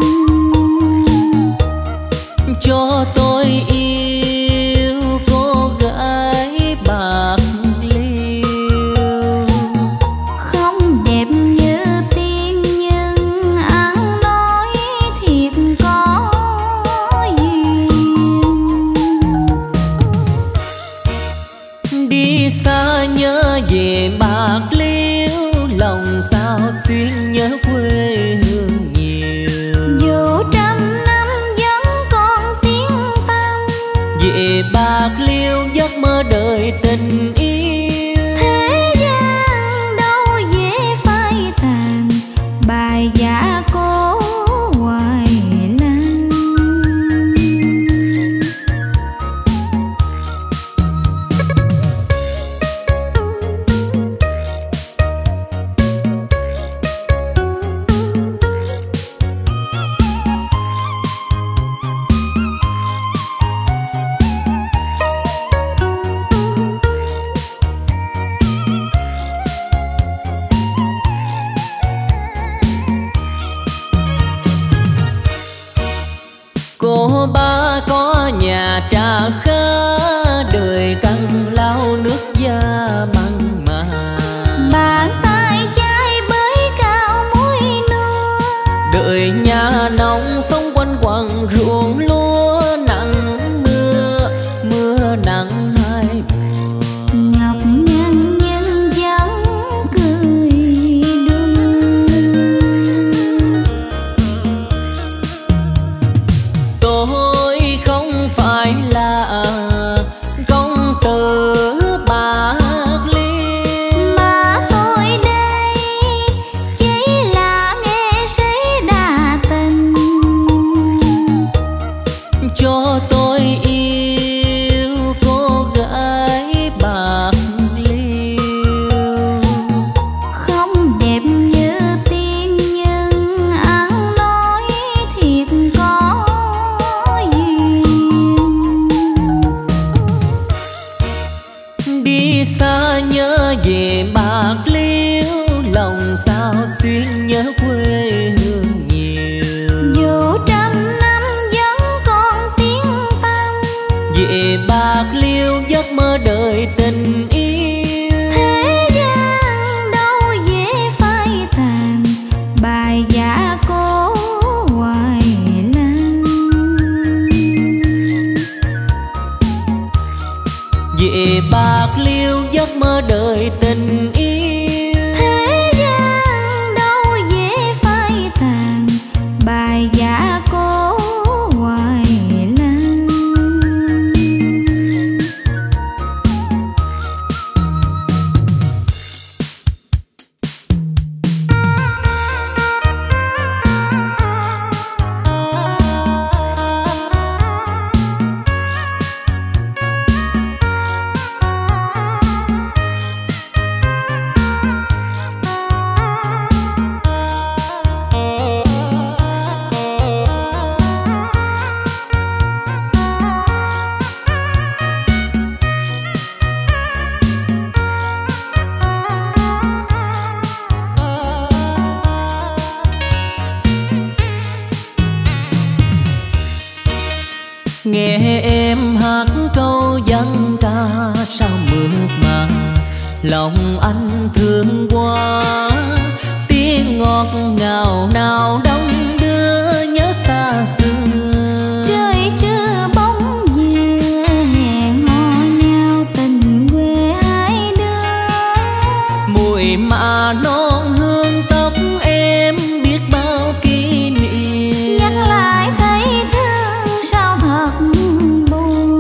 cho tôi yêu cô gái Bạc Liêu. không đẹp như tiên nhưng ăn nói thiệt có duyên. Đi xa nhớ về Bạc Liêu, lòng sao xuyên nhớ quê hương nhiều. Dù trăm năm vẫn còn tiếng tăm, Về Bạc Liêu giấc mơ đời tình yêu. thế gian đâu dễ phai tàn, bài dạ cố hoài lan. Cô ba có nhà trà khá, đời cằn lao nước da mặn mà. Bàn tay chai bới cao muối nua, Đời nhà nông sống quanh quần ruộng lúa, nắng mưa mưa xuyên nhớ quê hương nhiều. Dù trăm năm vẫn còn tiếng tăm, về Bạc Liêu giấc mơ đời tình yêu. thế gian đâu dễ phai tàn, bài dạ cố hoài lan. Về Bạc Liêu giấc mơ đời tình yêu. Thế gian đâu dễ phai tàn, bài dạ cố hoài lan. Nghe em hát câu dân ca sao mượt mà, lòng anh thương quá. Tiếng ngọt ngào nào đông đưa nhớ xa xưa. Trời chưa bóng dừa hẹn hò nhau tình quê hai đứa. Mùi mà non hương tóc em biết bao kỷ niệm. Nhắc lại thấy thương sao thật buồn.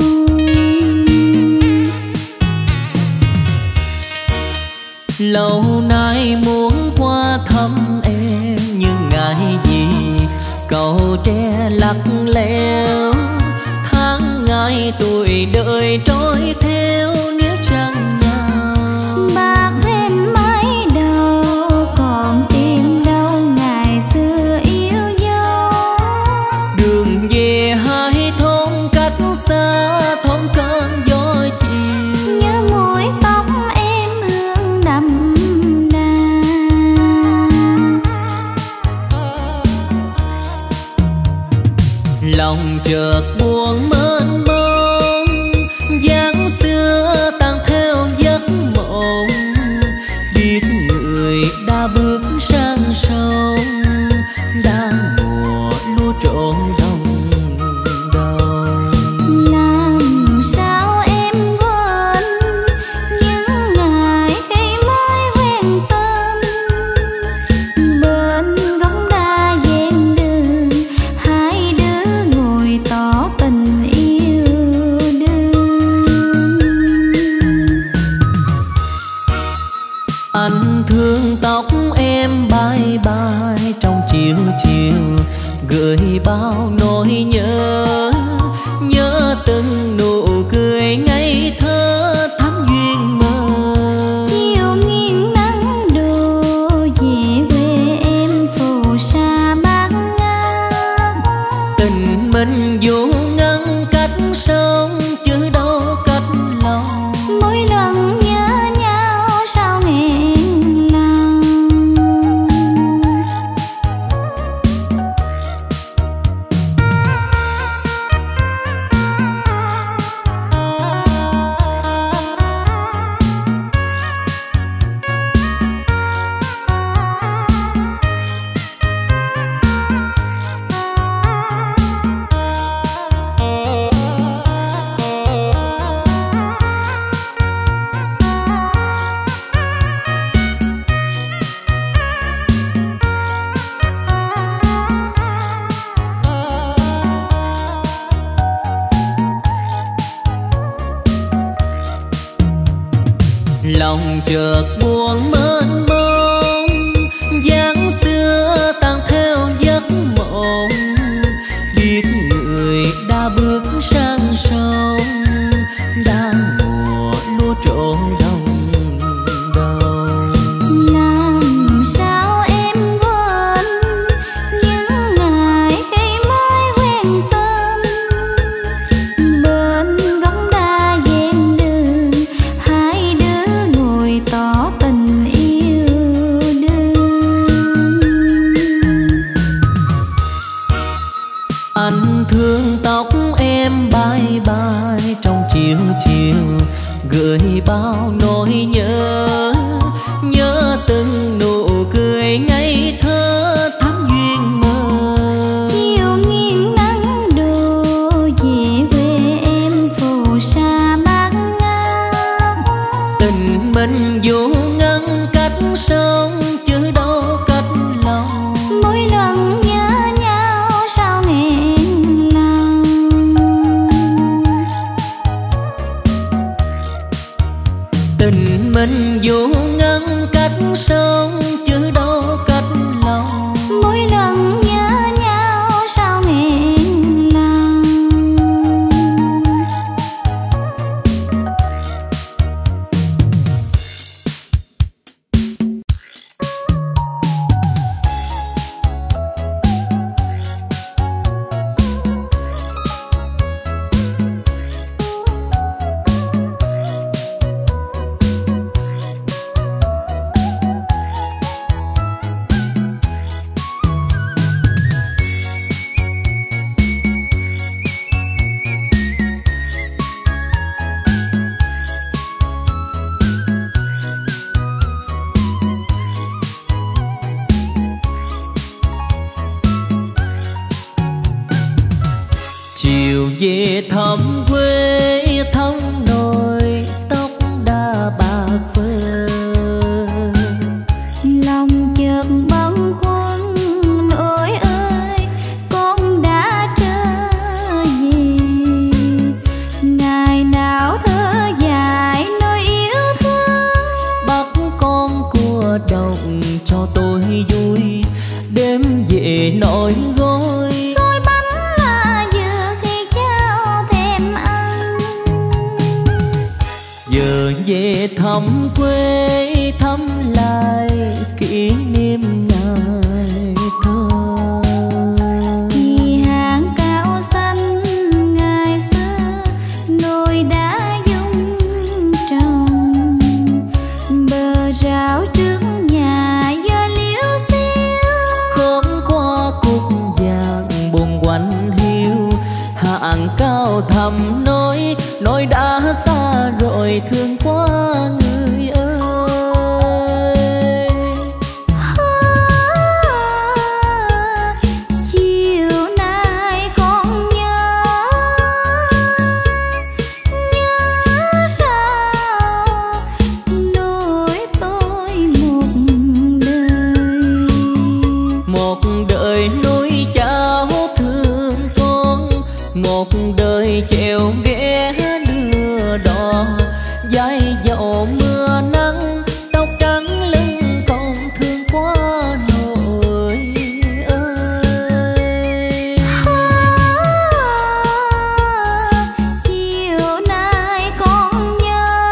Lâu nay muốn qua thăm em nhưng ngại gì cầu tre lắc leo. Tháng ngày tuổi đời trôi theo nếu chẳng nhau. Bạc thêm mái đầu còn tìm đâu ngày xưa yêu dấu. Đường về hai thôn cách xa thôn cơn gió chiều. Nhớ mùi tóc em hương đậm đà. Lòng chợt buồn mênh mông, dáng xưa tan theo giấc mộng. Biết người đã bước sang sông, đang mùa lúa trộn đồng đầu. Làm sao em quên những ngày khi mới quen tên. Bên gốc đa ven đường hai đứa ngồi tỏ tình yêu đương. Anh thương tóc em bay bay trong chiều chiều, gửi bao nỗi nhớ. Nhớ từng nụ cười ngây thơ thắm duyên mơ. Chiều nghiêng nắng đổ về quê em phù sa bát ngát. Tình mình dù ngăn cách sông chứ đâu cách lòng. Mỗi lần nhớ nhau sao nghẹn lòng. Lòng chợt buồn mênh mông, dáng xưa tan theo giấc mộng. Biết người đã bước sang sông, đang mùa lúa trộn đồng đầu. Làm sao em quên những ngày khi mới quen tên. Bên gốc đa ven đường hai đứa ngồi tỏ sống chứ đâu cách lòng. Mỗi lần nhớ nhau sao nghẹn lòng. Tình mình dù ngăn cách sống chứ đâu cách lòng. Mỗi lần nhớ nhau sao nghẹn lòng. Chiều về thăm quê thăm nồi tóc đã bạc phơ. Lòng chợt bâng khuâng nỗi ơi con đã trở về. Ngày nào thơ dài nỗi yêu thương. Bắt con cua đồng cho tôi vui, đêm về nỗi gối. Gói bánh là vừa khi cháu thèm ăn. Giờ về thăm quê thăm lại kỷ niệm ngày thơ. Vì hàng cao xanh ngày xưa nồi đã dung trồng. Bờ rào trước nhà giờ liễu xiêu. Khóm qua cúc vàng buồn quạnh hiu. Hàng cao thầm nói nói đã xa rồi thương quá người ơi. Chiều nay con nhớ. Nhớ sao nỗi tôi một đời. Một đời nuôi cháu thương con, một đời chèo ghé lừa đò. Vai dầu mưa nắng tóc trắng lưng còn thương quá nội ơi. Chiều nay con nhớ.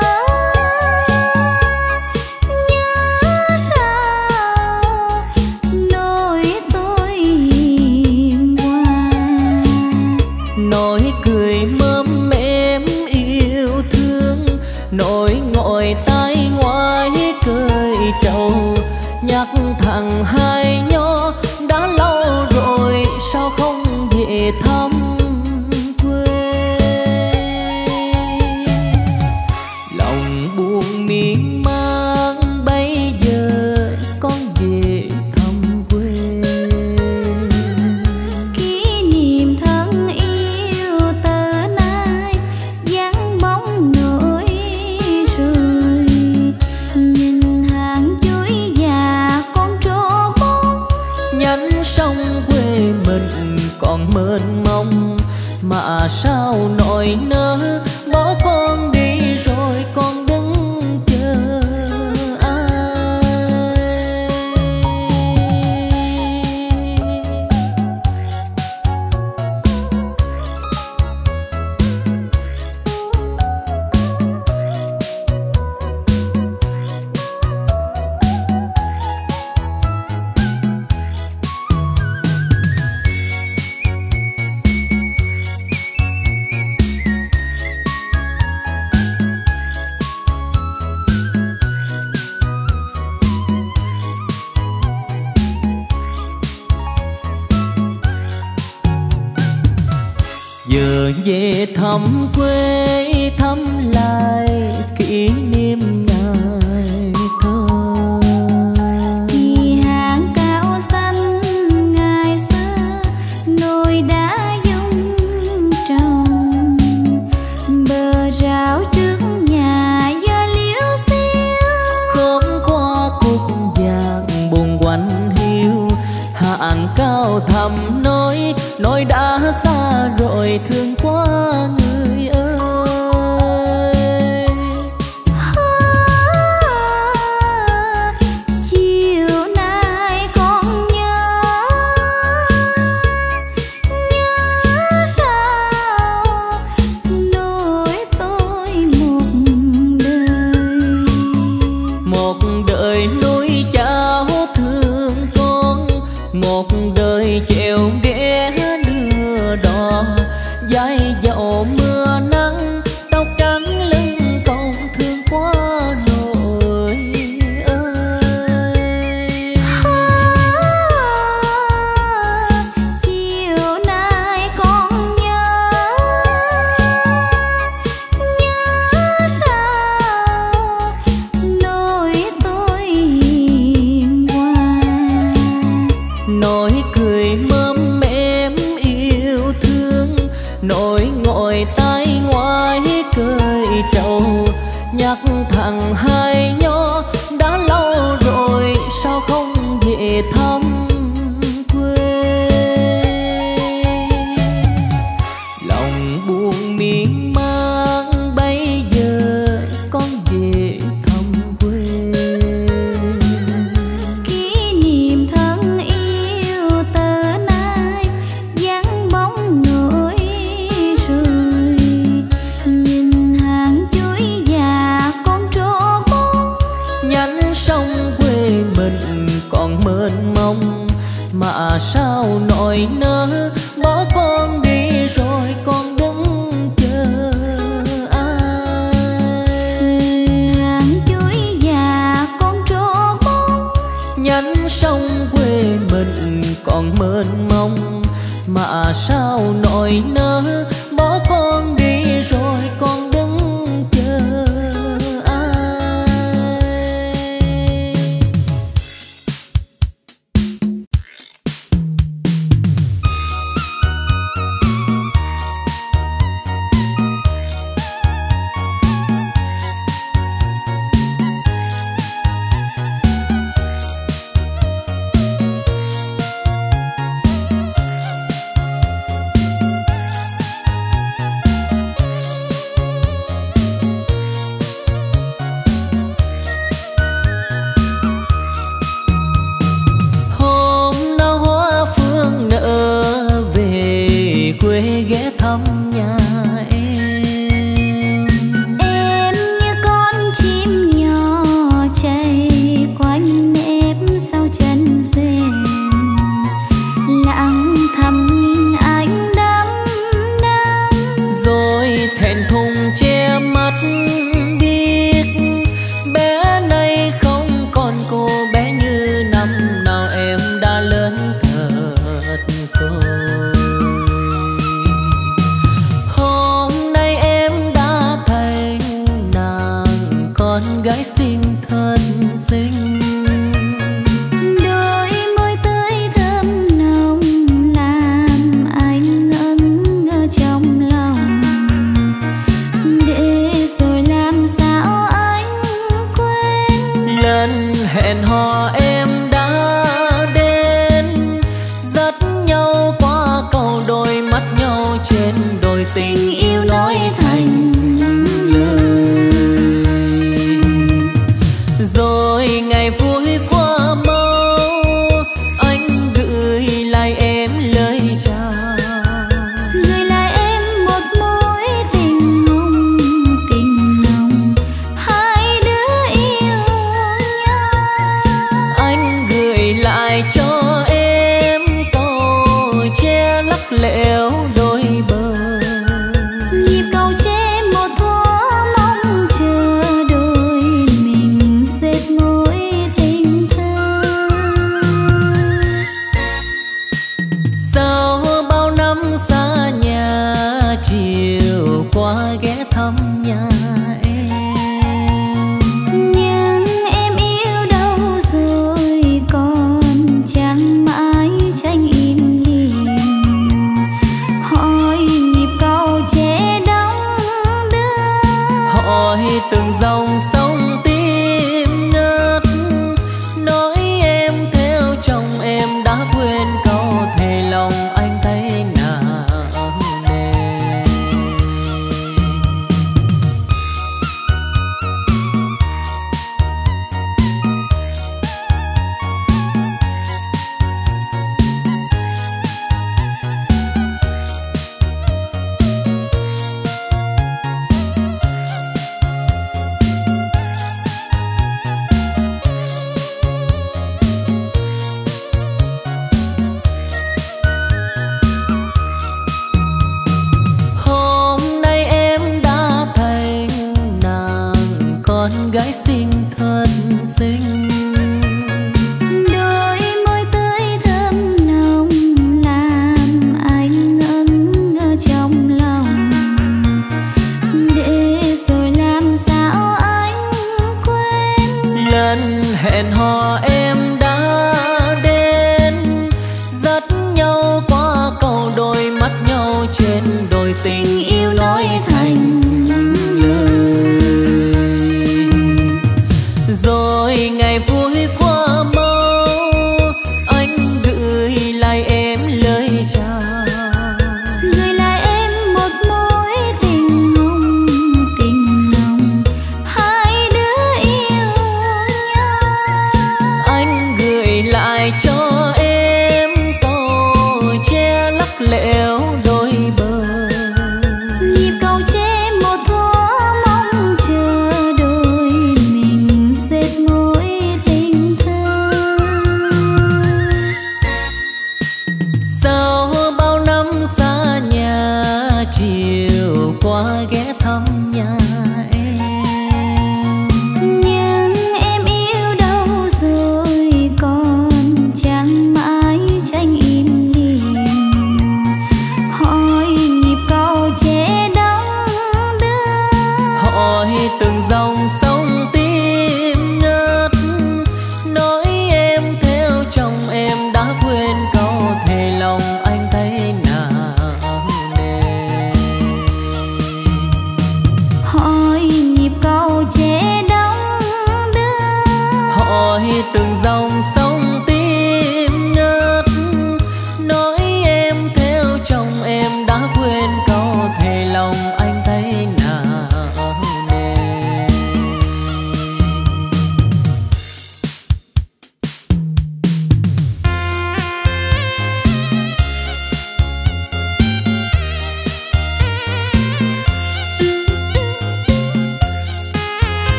Nhớ sao nỗi tôi hiền hòa. Nỗi cười mớm mém yêu thương, nỗi ngồi tay ngoái cười trầu. Nhắc thằng hai nhó đã lâu rồi sao không về thăm quê. Lòng buồn miên man bây giờ con về thăm quê. Kỷ niệm thân yêu từ nay vắng bóng nỗi rồi. Nhìn hàng chuối già con trổ bông. Nhánh sông quê mình còn mênh mông, mà sao nỗi nỡ bỏ con đi rồi con đứng chờ ai. Giờ về thăm quê thăm lại kỷ niệm ngày thơ. Vì hàng cao xanh ngày xưa nồi đã dung trồng. Bờ rào trước nhà giờ liễu xiêu. Khóm qua cúc vàng nào thầm nói, nói đã xa rồi thương quá người ơi. Chiều nay con nhớ, nhớ sao nỗi tôi một đời. Một đời nuôi cháu thương con, một đời chèo ghé lừa đò, vai dầu mưa nắng tóc trắng lưng còn thương quá nội ơi. Chiều nay con nhớ, nhớ sao nỗi tôi hiền hòa. Nỗi cười mâm em yêu thương, nỗi ngồi tay ngoái cười trầu, nhắc thằng hai nhó đã lâu rồi sao không về thăm quê. Lòng buồn miên man bây giờ con về thăm quê. Kỷ niệm thân yêu tờ nay vắng bóng nỗi rồi. Nhìn hàng chuối già con trổ bóng, Nhánh sông quê mình còn mênh mông, mà sao nỗi nỡ bỏ con đi rồi con đứng chờ ai. hàng chuối già con trổ bóng, Nhánh sông quê mình còn mênh mông, mà sao nỗi nỡ bỏ con đi rồi con đứng chờ ai.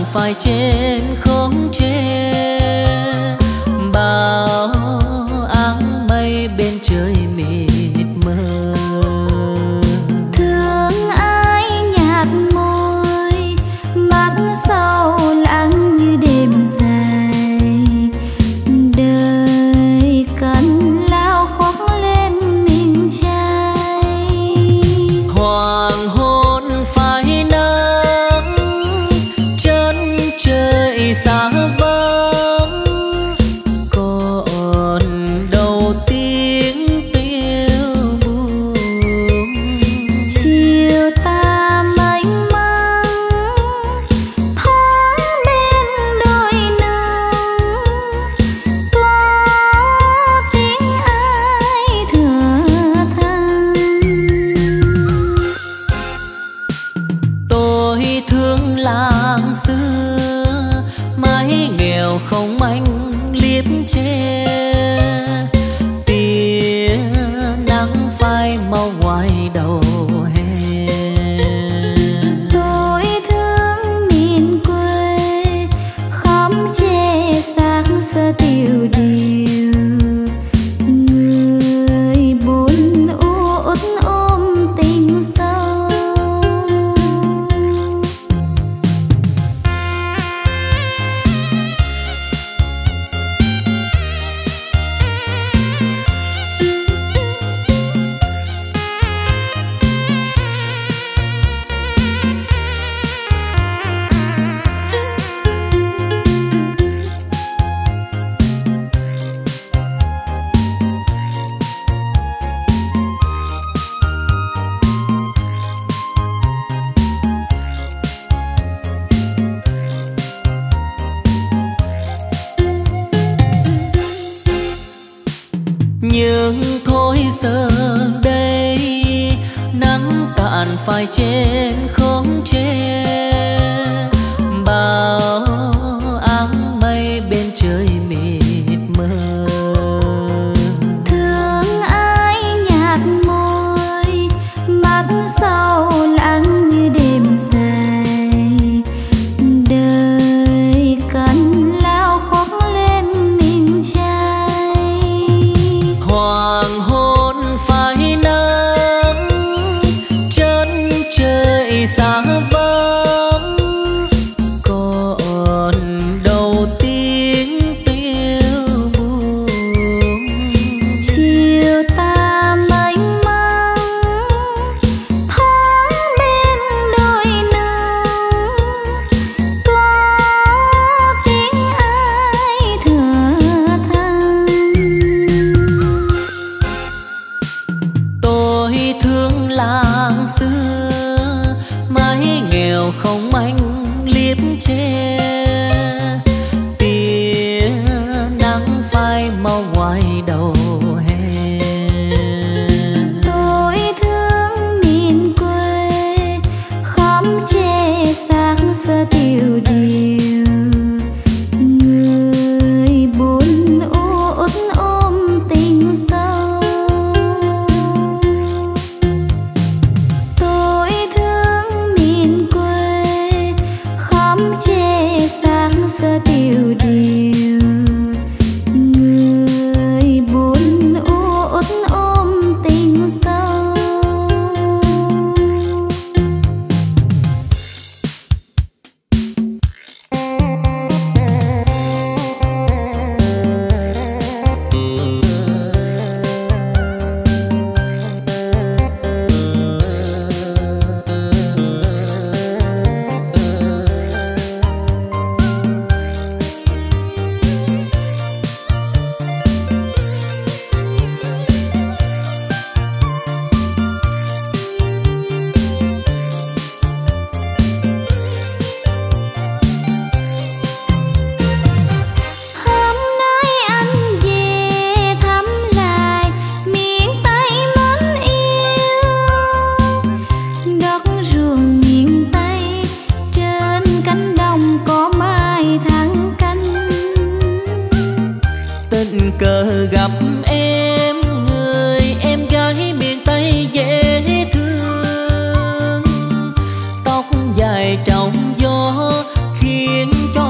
phải trên khóm tre, bao áng mây bên trời mịt mờ. Thương ai nhạt môi, mắt sâu lắng như đêm dài. Đời cần lao khoác lên mình trai. Hoàng hôn phai nắng, chân trời xa vắng, còn đâu tiếng tiêu buồn. Chiều ta mênh mang, thoáng bên đôi nắng, có tiếng ai thở than. Tôi thương làng xưa, mái nghèo không manh liếp tre, tia nắng phai mau ngoài đầu hè. Tôi thương miền quê, khóm tre xác xơ tiêu điều. Người buồn uất ôm tình sâu. Nhưng thôi giờ đây nắng cạn phai trên khóm tre, bao áng mây bên trời mịt mờ. Thương ai nhạt môi, mắt sâu lắng như đêm dài. Đời cần lao khoác lên mình trai. Hoàng hôn phai nắng, chân trời xa vắng, còn đâu tiếng tiêu buồn. Chiều ta mênh mang, thoáng bên đôi nắng, có tiếng ai thở than. Tôi thương làng xưa, mái nghèo không manh liếp tre, tia nắng phai mau ngoài đầu hè. Tôi thương miền quê, khóm tre xác xơ tiêu điều. Người buồn uất ôm tình sâu. Tôi thương miền quê, khóm tre xác xơ tiêu điều. Người buồn uất ôm tình sâu.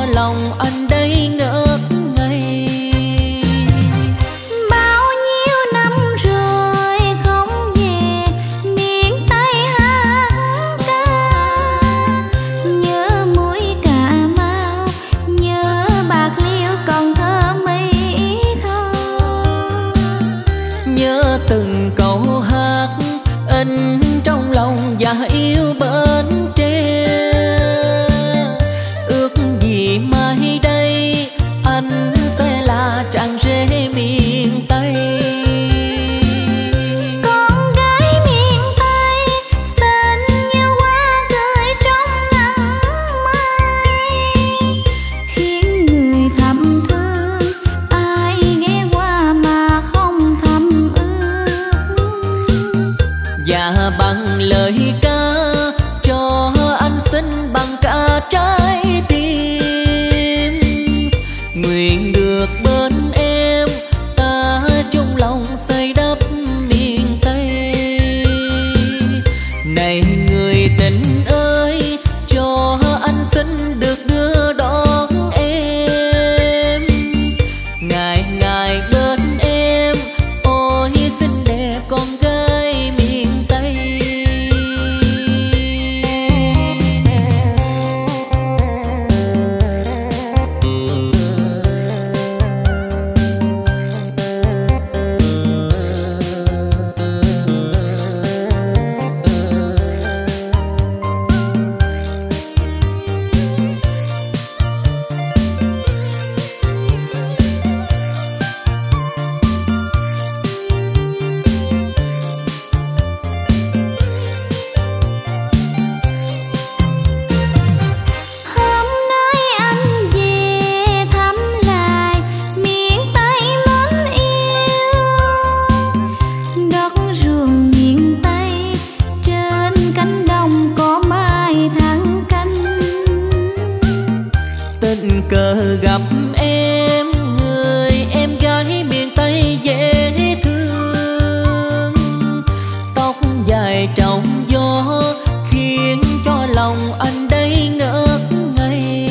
lòng anh đây ngất ngây. Bao nhiêu năm rồi không về miền Tây hát ca, nhớ mũi Cà Mau, nhớ Bạc Liêu còn thơ mây thơ. Nhớ từng câu hát in trong lòng và yêu bên tre. Ước gì mai đây anh sẽ là chàng rể miền Tây. Con gái miền Tây xinh như hoa cười trong nắng mai, khiến người thầm thương ai ghé qua mà không thầm ước. Và bằng lời ca cho anh xin bằng cả trái tim, nguyện được bên em ta chung lòng xây đắp miền Tây. Này người tình ơi, cho anh xin được đưa đón em, ngày ngày bên em. Ôi xinh đẹp con gái miền Tây. Hôm nay anh về thăm lại miền Tây mến yêu, đất ruộng miền Tây trên cánh đồng có mai thẳng canh. Tình cờ gặp em, người em gái miền Tây dễ thương, tóc dài trong gió khiến cho lòng anh đây ngất ngây.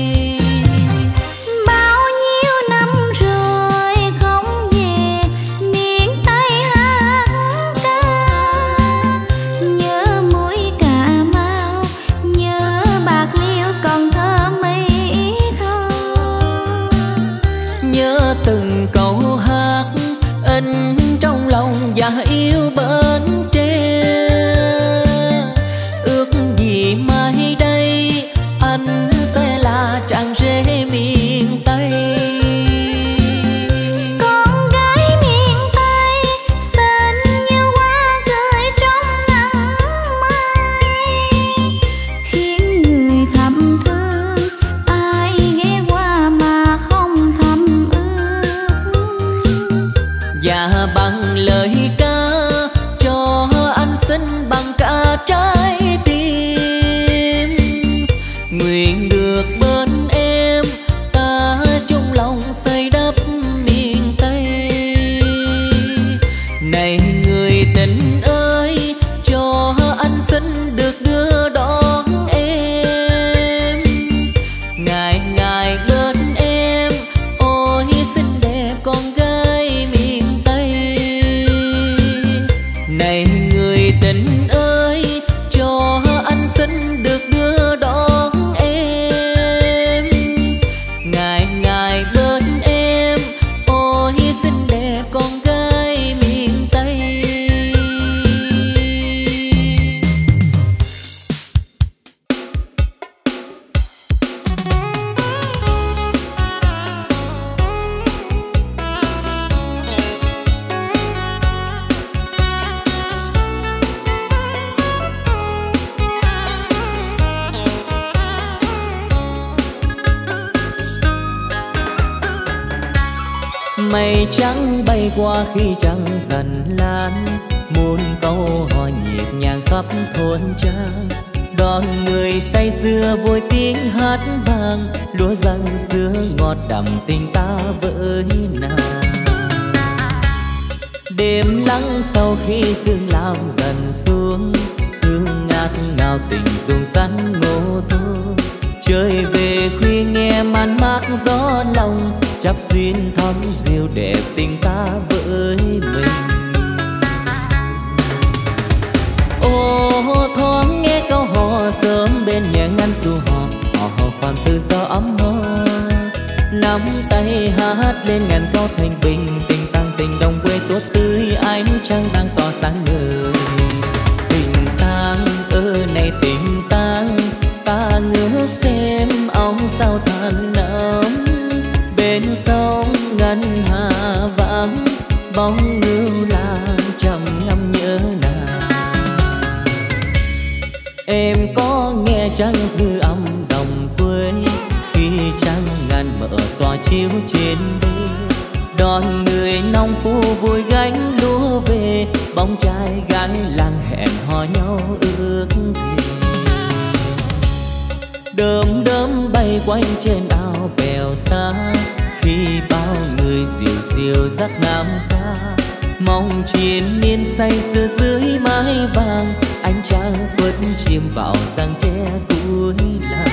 Bao nhiêu năm rồi không về miền Tây hát ca, nhớ mũi Cà Mau, nhớ Bạc Liêu còn thơ mây thơ. Nhớ từng câu hát in trong lòng và yêu bên tre. Ước gì mai đây anh sẽ là chàng rể miền Tây. Con gái miền Tây xinh như hoa cười trong nắng mai, khiến người thầm thương ai ghé qua mà không thầm ước. Và bằng lời ca cho anh xin bằng cả trái tim, nguyện được bên em ta chung lòng xây đắp miền Tây. Này người tình ơi, cho anh xin được đưa đón em, ngày ngày bên em. Ôi xinh đẹp con gái miền Tây. Này người tình ơi, cho anh xin được đưa đón em, ngày ngày bên em. Ôi xinh đẹp con gái miền Tây. Mây trắng bay qua khi trăng dần lan, muôn câu hò nhịp nhàng khắp thôn trang. Đón người say sưa vui tiếng hát vang, lúa răng xưa ngọt đậm tình ta với nàng. Đêm lắng sau khi sương làm dần xuống, hương ngát ngào tình dùng sắn ngô tô. Trời về khuya nghe man mác gió lòng, chắp duyên thắm diệu đẹp tình ta với mình. Ô thoáng nghe câu hò sớm bên nhà ngăn du hò, hò hò khoan từ gió ấm mơ. Nắm tay hát lên ngàn câu thành bình, tình tăng tình đồng quê tốt tươi, ánh trăng đang tỏ sáng ngời. Tình tang ơi này tình tang, ta ngước xem ông sao than nấm. Bên sông ngân hà vắng, bóng ngưu lang trầm ngâm nhớ nàng. Em có nghe trăng dư âm đồng quê, khi trăng ngàn mở tỏa chiếu trên đê. Đón người nông phu vui gánh lúa về, bóng trai gái làng hẹn hò nhau ước thề. Đơm đớm bay quanh trên ao bèo xa, khi bao người dịu dịu giấc nam ca. Mong triền miên say sưa dưới mái vàng, ánh trăng khuất chìm vào răng tre cuối làng.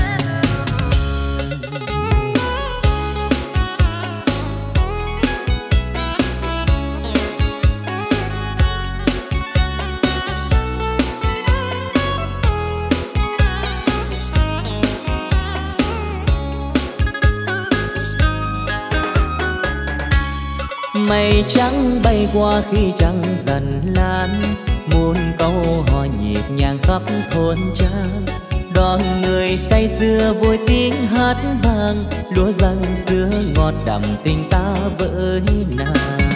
Mây trắng bay qua khi trăng dần lan, muôn câu hò nhịp nhàng khắp thôn trang. Đón người say sưa vui tiếng hát vang, lúa răng sữa ngọt đậm tình ta với nàng.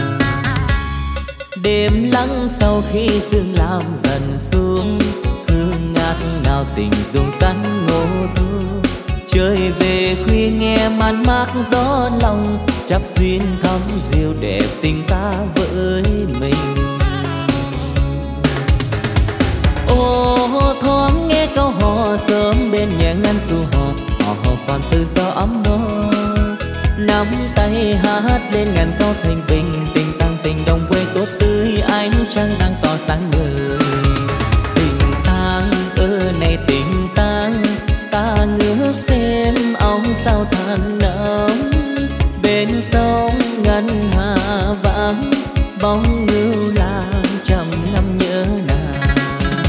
Đêm lắng sau khi sương làm dần xuống, hương ngát ngào tình dùng sắn ngô thu. Trời về khuya nghe man mác gió lòng, chắp duyên thắm diệu đẹp tình ta với mình. Ô thoáng nghe câu hò sớm bên nhà ngăn du hò, hò hò khoan từ gió ấm mơ. Nắm tay hát lên ngàn câu thành bình, tình tăng tình đồng quê tốt tươi, ánh trăng đang tỏ sáng ngời. Tình tang ơi này tình tang, ta ngước xem ông sao than nấm. Bên sông ngân hà vắng, bóng ngưu lang trầm ngâm nhớ nàng.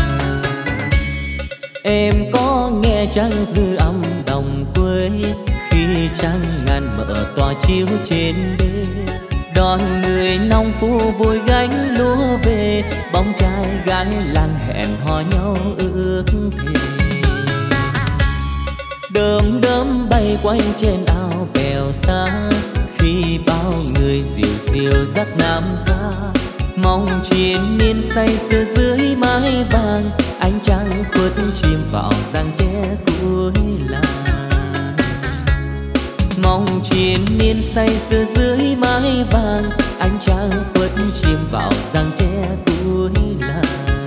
Em có nghe trăng dư âm đồng quê, khi trăng ngàn mở tỏa chiếu trên đê. Đón người nông phu vui gánh lúa về, bóng trai gái làng hẹn hò nhau ước thề. Đơm đớm bay quanh trên ao bèo xa, khi bao người dịu dịu giấc nam ca. Mong triền miên say sưa dưới mái vàng, ánh trăng khuất chìm vào răng tre cuối làng. Mong triền miên say sưa dưới mái vàng, ánh trăng khuất chìm vào răng tre cuối làng.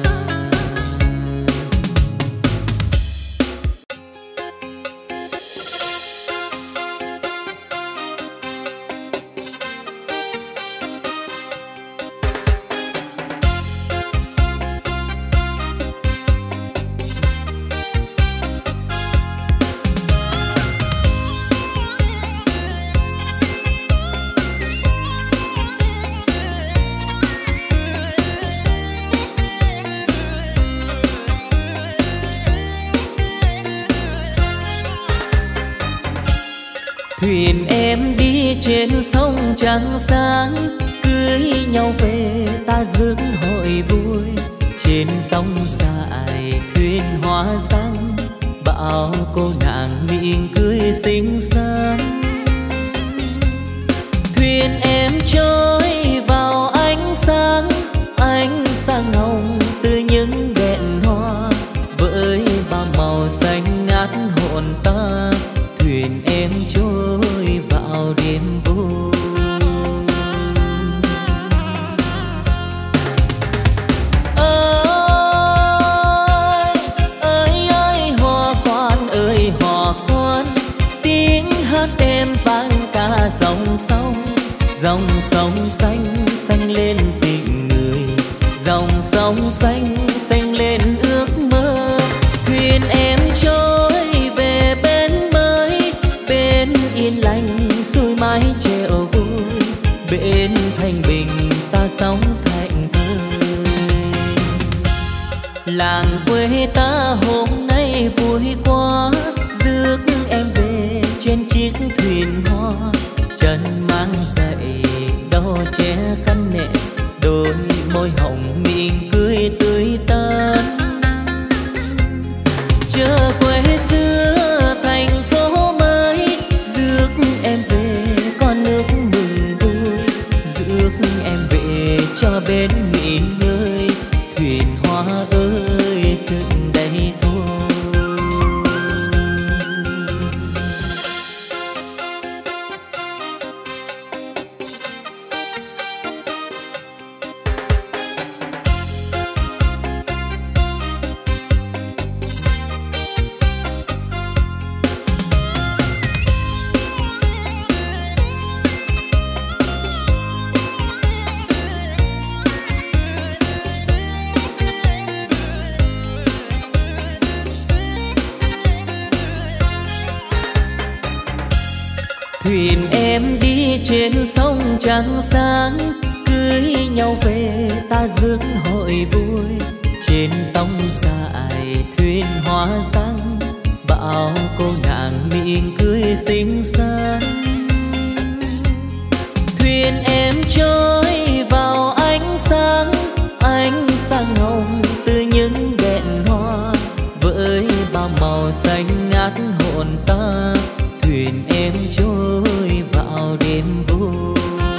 Thuyền em đi trên sông trắng sáng, cưới nhau về ta rước hội vui. Trên sông dài thuyền hoa răng, bao cô nàng miệng cười xinh xắn. Thuyền em trôi vào ánh sáng, ánh sáng hồng từ những đèn hoa, với bao màu xanh ngát hồn ta. Thuyền em trôi vào đêm vui. Ơi ơi ơi hò khoan ơi hò khoan, tiếng hát em vang cả dòng sông. Dòng sông xanh xanh lên tình người, dòng sông xanh xanh lên ước mơ. Thuyền em trôi về bên thanh bình ta sống thạnh thơi. Làng quê ta hôm nay vui quá, rước em về trên chiếc thuyền hoa. Chân mang giày đo che khăn nệm, đôi môi hồng miệng cười tươi tắn. Chờ quê xưa thành phố mới, rước em về con nước mừng vui. Rước em về cho bên nghỉ ngơi, thuyền hoa ơi dựng đây thôi. Thuyền em đi trên sông trắng sáng, cưới nhau về ta rước hội vui. Trên sông dài thuyền hoa răng, bao cô nàng miệng cười xinh xắn. Thuyền em trôi vào ánh sáng, ánh sáng hồng từ những đèn hoa. Với bao màu xanh ngát hồn ta, thuyền em trôi vào đêm vui.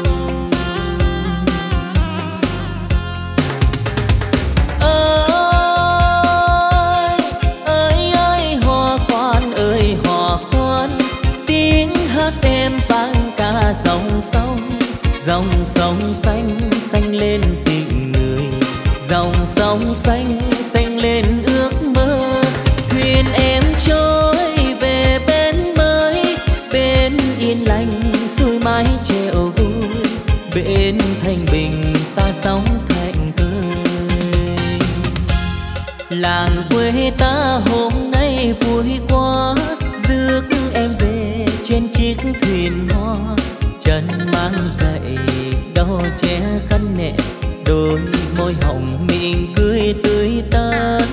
Ơi ơi ơi hò khoan ơi hò khoan, tiếng hát em vang cả dòng sông. Dòng sông xanh xanh lên tình người, dòng sông xanh xanh lên ước mơ. Thuyền em trôi về bên mới, bên yên lành xuôi mái chèo vui. Bên thanh bình ta sống thạnh thơi. Làng quê ta hôm nay vui quá, rước em về trên chiếc thuyền hoa. Chân mang giày đo che khăn nệm, đôi môi hồng miệng cười tươi tắn.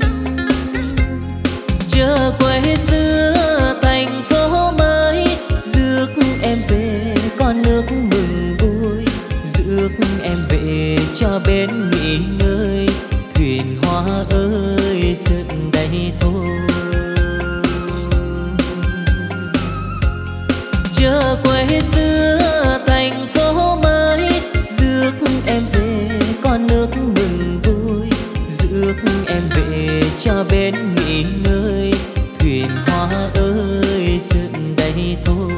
Chờ quê xưa thành phố mới, rước em về con nước mừng vui. Rước em về cho bên nghỉ ngơi, thuyền hoa ơi dựng đây thôi. Chờ quê xưa thành phố mới, rước em về con nước mừng vui. Rước em về cho bên nghỉ ngơi, thuyền hoa ơi dựng đây thôi.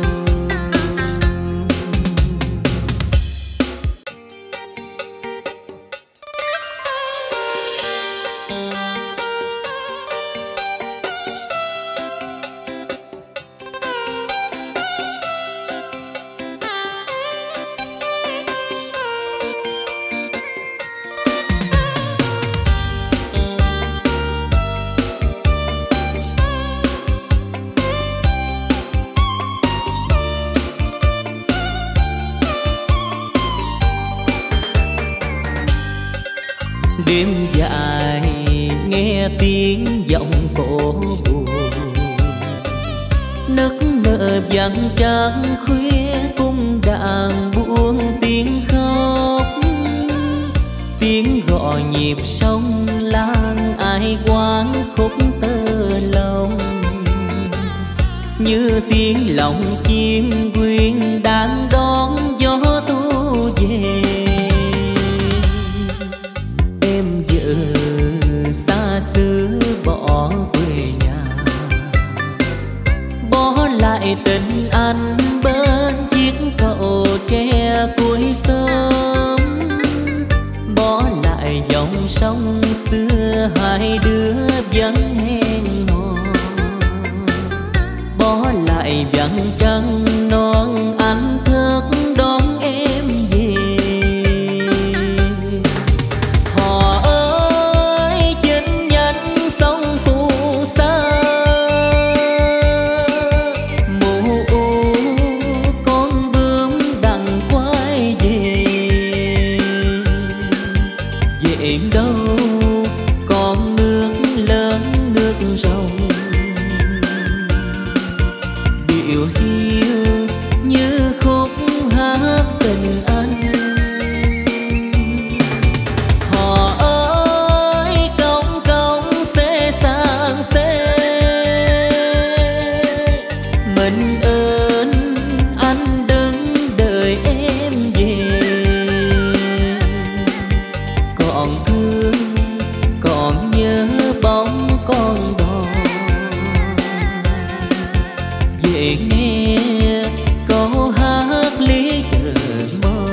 Đêm dài nghe tiếng giọng cổ buồn, nức nở vắng trăng khuya cung đàn buông tiếng khóc. Tiếng gõ nhịp sông lan ai quán khúc tơ lòng, như tiếng lòng chim quyên đang đón gió thu về. Xa xứ bỏ quê nhà, bỏ lại tình anh bên chiếc cầu tre cuối sớm. Bỏ lại dòng sông xưa hai đứa vẫn hẹn hò. Bỏ lại vầng trăng non anh thức đón em về. Con bướm đằng quay hiu như khúc hát tình anh. Họ ơi cống cống xế sang xế, mình ơn anh đứng đợi em về. Còn thương còn nhớ bóng con đò, về nghe câu hát lý chờ mơ.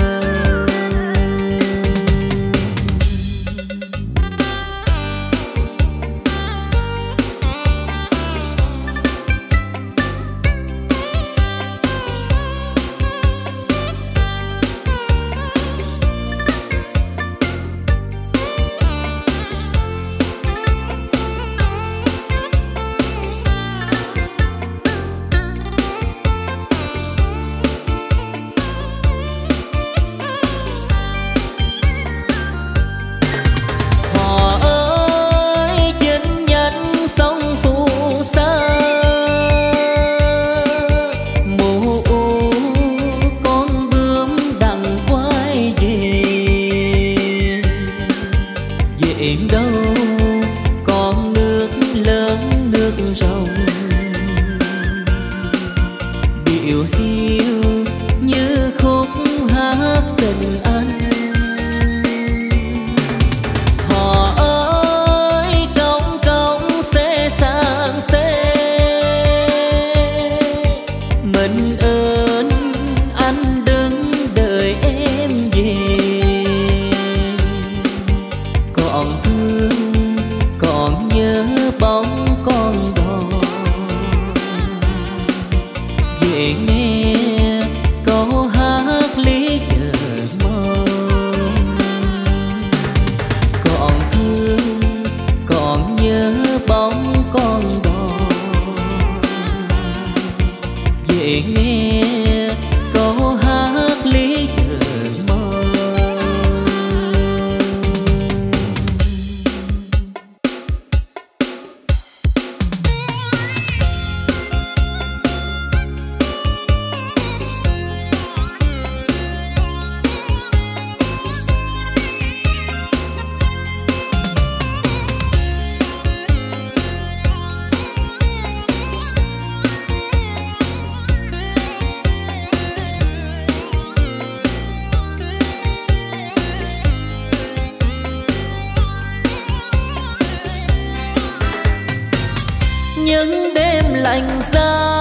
Những đêm lạnh giá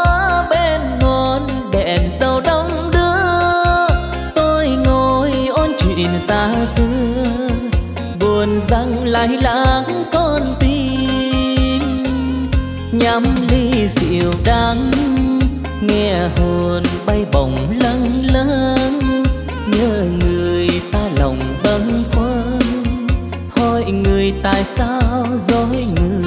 bên ngọn đèn dầu đong đưa, tôi ngồi ôn chuyện xa xưa, buồn rằng lại lãng con tim. Nhắm ly rượu đắng, nghe hồn bay bổng lâng lâng, nhớ người ta lòng bâng khuâng, hỏi người tại sao dối người.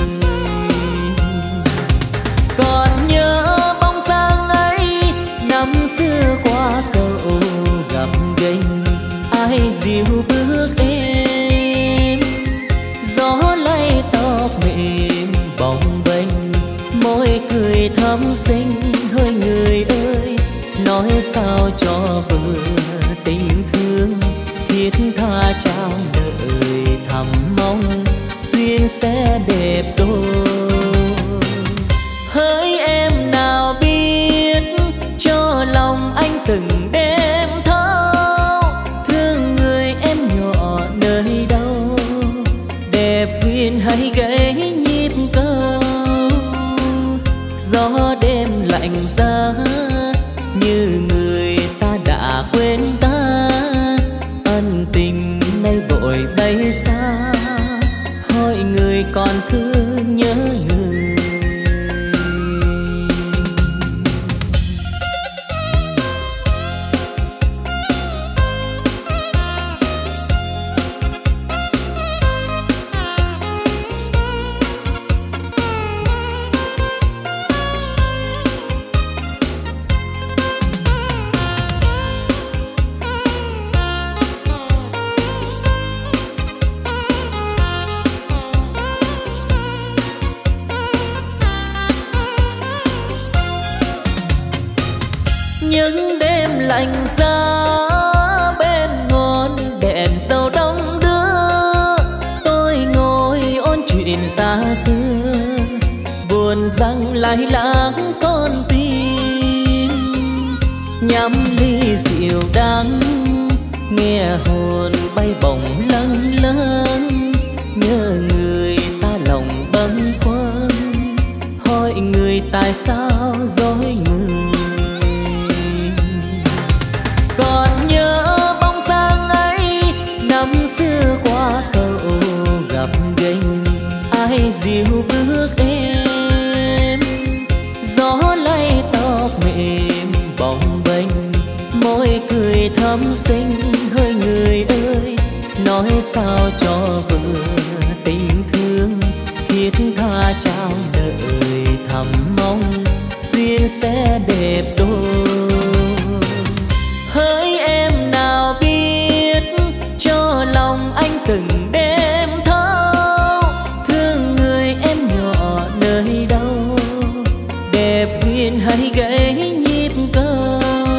Còn nhớ bóng dáng ấy năm xưa qua cầu gặp ghềnh, ai dìu bước em, gió lay tóc mềm bồng bềnh, môi cười thắm xinh. Hỡi người ơi, nói sao cho vừa tình thương, thiết tha trao đời thầm mong duyên sẽ đẹp đôi. Hỡi em nào biết cho lòng anh từng đêm thâu, thương người em nhỏ nơi đâu, đẹp duyên hay gãy nhịp câu. Gió đêm lạnh giá như người ta đã quên ta, ân tình nay vội bay xa, hỏi người còn thương nhớ người. những đêm lạnh giá bên ngọn đèn dầu đông đưa, tôi ngồi ôn chuyện xa xưa, buồn rằng lại lãng con tim. Nhắm ly rượu đắng nghe hồn bay bổng lâng lâng, nhớ người ta lòng bâng khuâng, hỏi người tại sao dối người. Còn nhớ bóng dáng ấy năm xưa qua cầu gặp ghềnh, ai dìu bước em, gió lay tóc mềm bồng bềnh, môi cười thắm xinh. Hỡi người ơi nói sao cho vừa tình thương, thiết tha trao đời thầm mong duyên sẽ đẹp đôi. Hỡi em nào biết cho lòng anh từng đêm thâu, thương người em nhỏ nơi đâu, đẹp duyên hay gãy nhịp câu.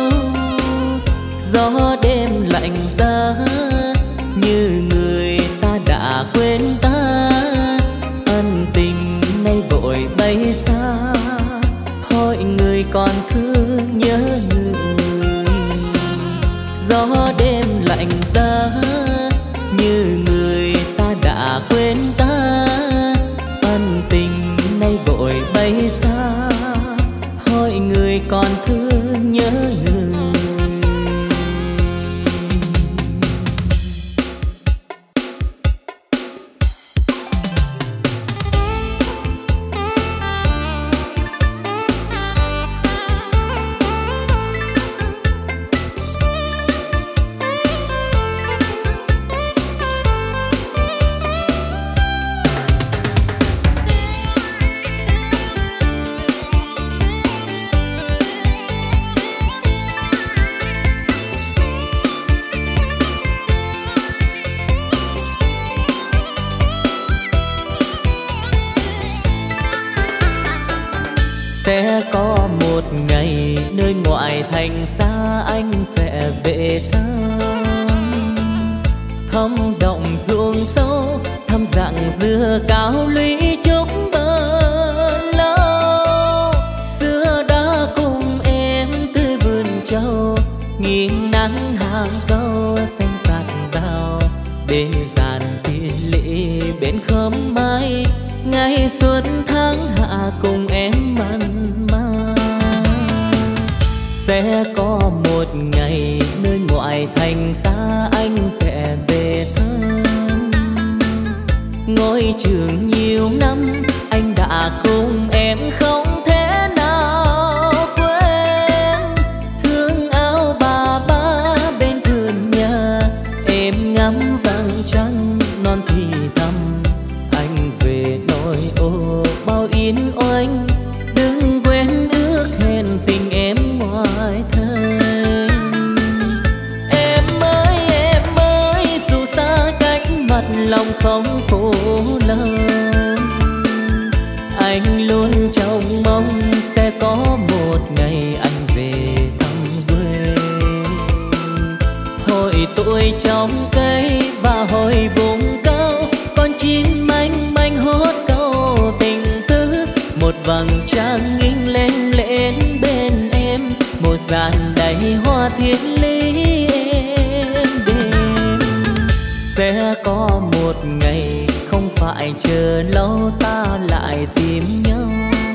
Gió đêm lạnh giá như người ta đã quên ta, ân tình nay vội bay xa, hỏi người còn thương nhớ người. Gió đêm lạnh giá như người ta đã quên ta, ân tình nay vội bay xa, hỏi người còn thương nhớ người. Sẽ có một ngày nơi ngoại thành xa anh sẽ về thăm, thăm động ruộng sâu, thăm dạng dừa cao lũy trúc bờ lâu. Xưa đã cùng em tươi vườn trầu, nghiêng nắng hàng câu xanh sạt rào, bên giàn tiền lệ bên khóm mai, ngày xuân tháng hạ cùng em mặn mà. Sẽ có một ngày nơi ngoại thành xa anh sẽ về thăm, ngôi trường nhiều năm anh đã cùng em không thể nào quên. Thương áo bà ba bên vườn nhà, em ngắm vầng trăng non thì thầm, anh về nỗi ô bao yên oanh, đừng quên ước hẹn tình em ngoài thân. Em ơi em ơi dù xa cách mặt lòng không phụ lòng, anh luôn trông mong sẽ có một ngày anh về thăm quê. Hồi tuổi trong cây và hồi vùng cao, con chim manh manh hót câu tình tứ, một vầng trăng nghiêng lên lên bên em, một dàn đầy hoa thiên lý em đêm. Sẽ có một ngày không phải chờ lâu ta lại tìm nhau,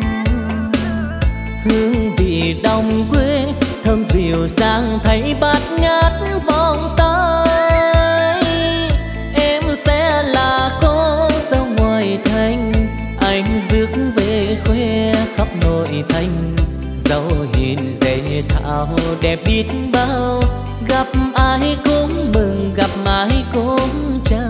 hương vị đồng quê thơm dịu dàng thấy bát ngát vòng tay. Em sẽ là cô dâu ngoài thành, anh rước về khuya khắp nội thành, dâu hiền dễ thảo đẹp biết bao, gặp ai cũng mừng gặp ai cũng chào.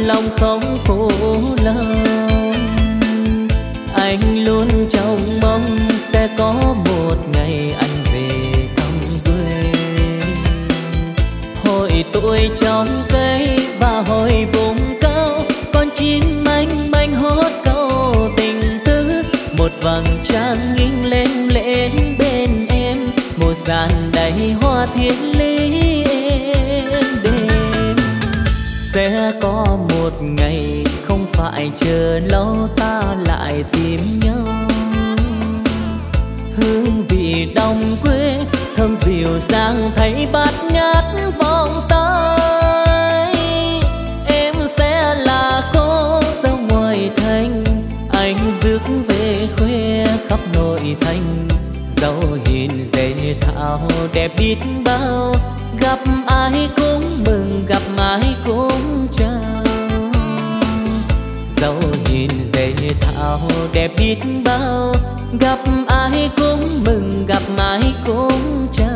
lòng không phụ lòng. Anh luôn trông mong sẽ có một ngày anh về thăm quê. Hồi tuổi trong cây và hồi vùng cao, con chim manh manh hót câu tình tứ. Một vầng trăng nghiêng lên lên bên em, một dàn đầy hoa thiên lý êm đềm. Sẽ có một ngày không phải chờ lâu ta lại tìm nhau. Hương vị đồng quê thơm dịu dàng thấy bát ngát vòng tay. Em sẽ là cô dâu ngoại thành, anh rước về khuya khắp nội thành. Dâu hiền dễ thảo đẹp biết bao, gặp ai cũng mừng gặp ai cũng chào. Dâu hiền dễ thảo đẹp biết bao, gặp ai cũng mừng gặp ai cũng chào.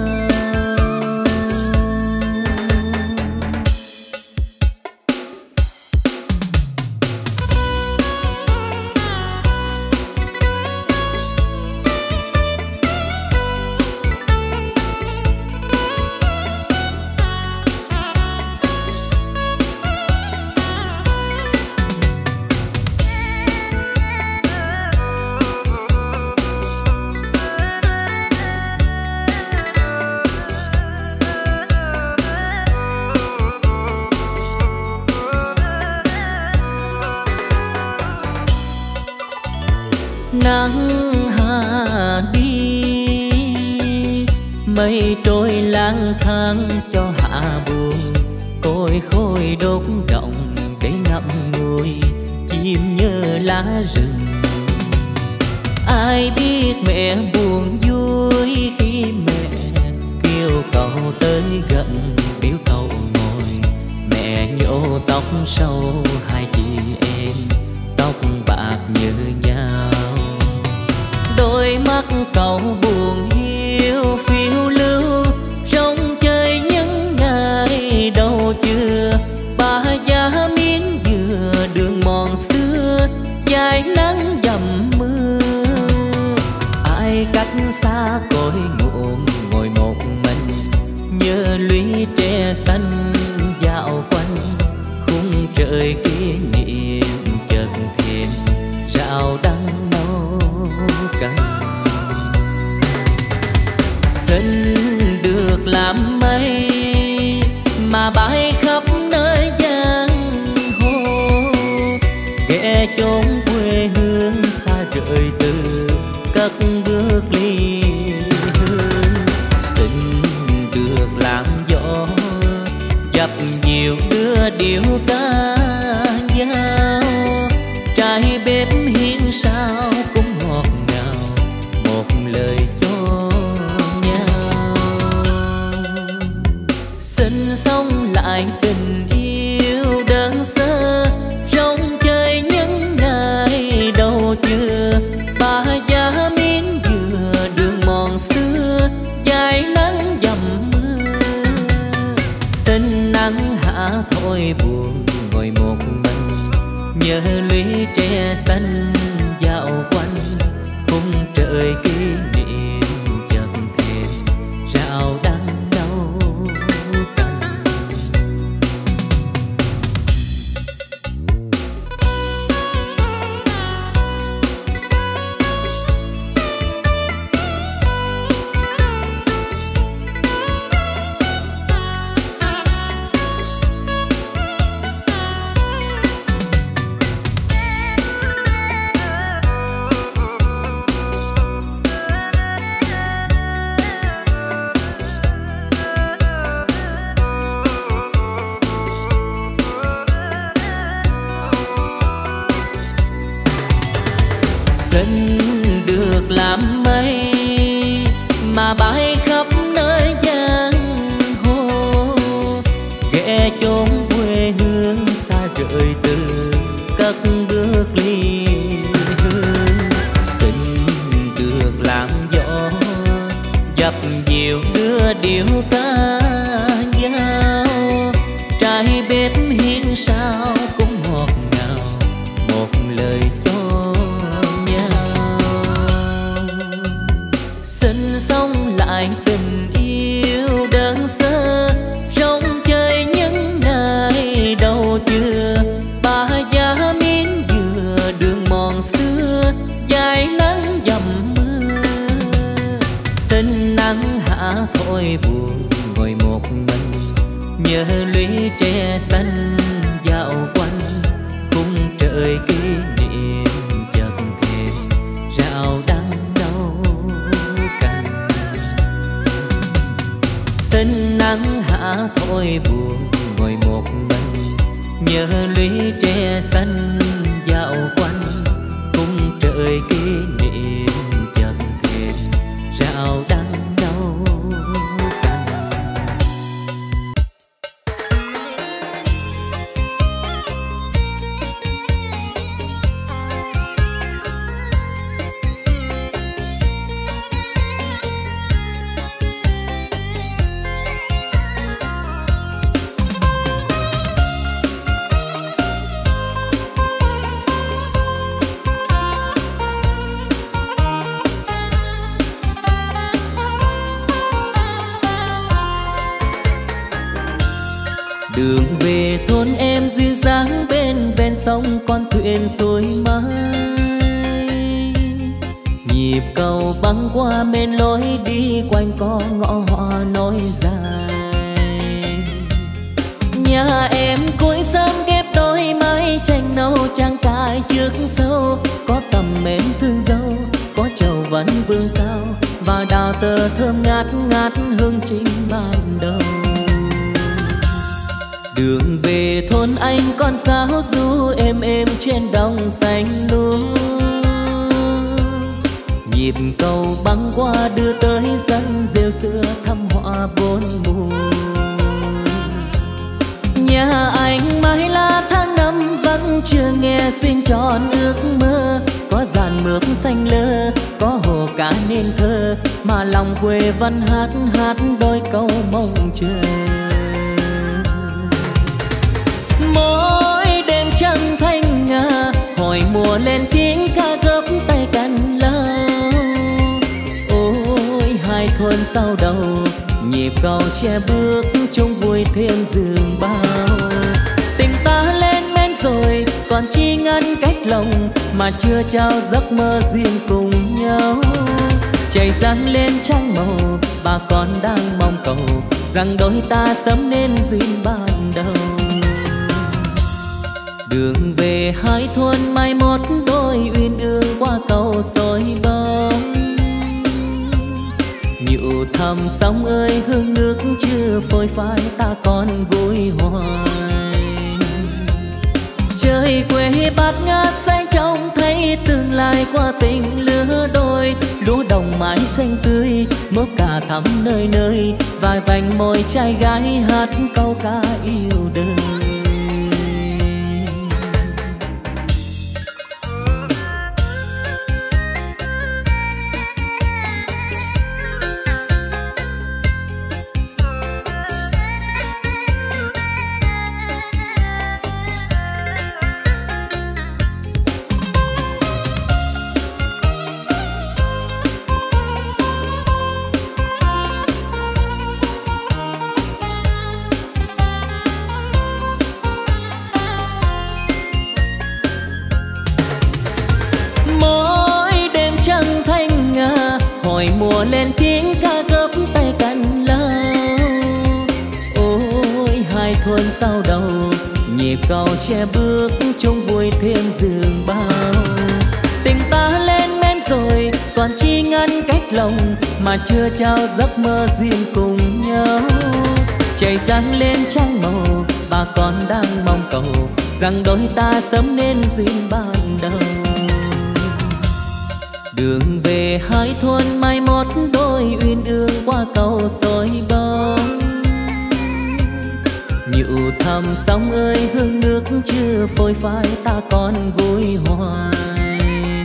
Nắng hạ đi, mây trôi lang thang cho hạ buồn. Côi khôi đốt động để ngậm ngùi, chim nhớ lá rừng. Ai biết mẹ buồn vui khi mẹ kêu cậu tới gần biểu cậu ngồi. Mẹ nhổ tóc sâu hai chị em, tóc bạc như nhau. Đôi mắt cậu buồn hiu phiêu lưu, rong chơi những ngày đầu chưa. Ba giá miếng dừa đường mòn xưa, dài nắng dầm mưa. Ai cách xa cội nguồn ngồi một mình, nhớ lũy tre xanh dạo quanh. Khung trời kỷ niệm chợt thềm rào đắng nấu canh. Xin được làm mây mà bay khắp nơi giang hồ, ghé chốn quê hương xa rời từ cất bước ly hương. Xin được làm gió dập nhiều đưa điệu ca dao, trái bếp hiên sao cũng ngọt ngào một lời cho nhau. Xin sống lại tình yêu đơn sơ, rong chơi những ngày đầu chưa. Ba giá miếng dừa đường mòn xưa, dài nắng dầm mưa. Xin nắng hạ thôi buồn ngồi một mình, nhớ lũy tre xanh dạo quanh. Khung trời kỷ niệm chợt thềm rào đắng nấu canh. Xin được làm mây mà bay khắp nơi giang hồ, ghé chốn quê hương xa rời từ cất bước ly hương. Xin được làm gió dập dìu đưa điệu ca dao, trái bếp hiên sao cũng nhớ lũy tre xanh dạo quanh khung trời kỷ niệm chợt thêm rào đắng đau cành. Xin nắng hạ thôi buồn ngồi một mình, nhớ lũy tre xanh dạo quanh khung trời kỷ niệm chợt thêm rào đắng đau cành. Đường về thôn em duyên dáng bên ven sông con thuyền xuôi mãi. Nhịp cầu băng qua bên lối đi quanh co ngõ hoa nối dài. Nhà em cuối sớm ghép đôi mái tranh nâu trang trải trước sâu, có tầm mến thương dâu, có trầu vẫn vương cao và đào tơ thơm ngát ngát hương trinh ban đầu. Đường về thôn anh con sáo ru êm êm trên đồng xanh lúa. Nhịp cầu băng qua đưa tới dân rêu xưa thăm họa bốn mùa. Nhà anh mái lá tháng năm vẫn chưa nghe xin tròn ước mơ. Có dàn mướp xanh lơ, có hồ cá nên thơ, mà lòng quê vẫn hát hát đôi câu mong chờ. Mỗi đêm trăng thanh nga, hồi mùa lên tiếng ca gấp tay cành lao. Ôi hai thôn sau đầu, nhịp cầu che bước chung vui thêm giường bao. Tình ta lên men rồi, còn chi ngăn cách lòng, mà chưa trao giấc mơ duyên cùng nhau. Trời giăng lên trăng màu, bà con đang mong cầu rằng đôi ta sớm nên duyên ban đầu. Đường về hai thôn mai một đôi uyên ương qua cầu soi bóng. Nhụ thầm sóng ơi hương nước chưa phôi phai, ta còn vui hoài. Trời quê bát ngát xanh trong thấy tương lai qua tình lứa đôi. Lúa đồng mái xanh tươi mướp cà thắm nơi nơi, vài vành môi trai gái hát câu ca yêu đời. Hồi mùa lên tiếng ca gấp tay cành lao. Ôi hai thôn sau đầu, nhịp cầu che bước chung vui thêm giường bao. Tình ta lên men rồi, còn chi ngăn cách lòng, mà chưa trao giấc mơ duyên cùng nhau. Trời giăng lên trăng màu, bà con đang mong cầu rằng đôi ta sớm nên duyên ban đầu. Đường về hai thôn mai một đôi uyên ương qua cầu soi bóng. Nhụ thầm sóng ơi hương nước chưa phôi phai, ta còn vui hoài.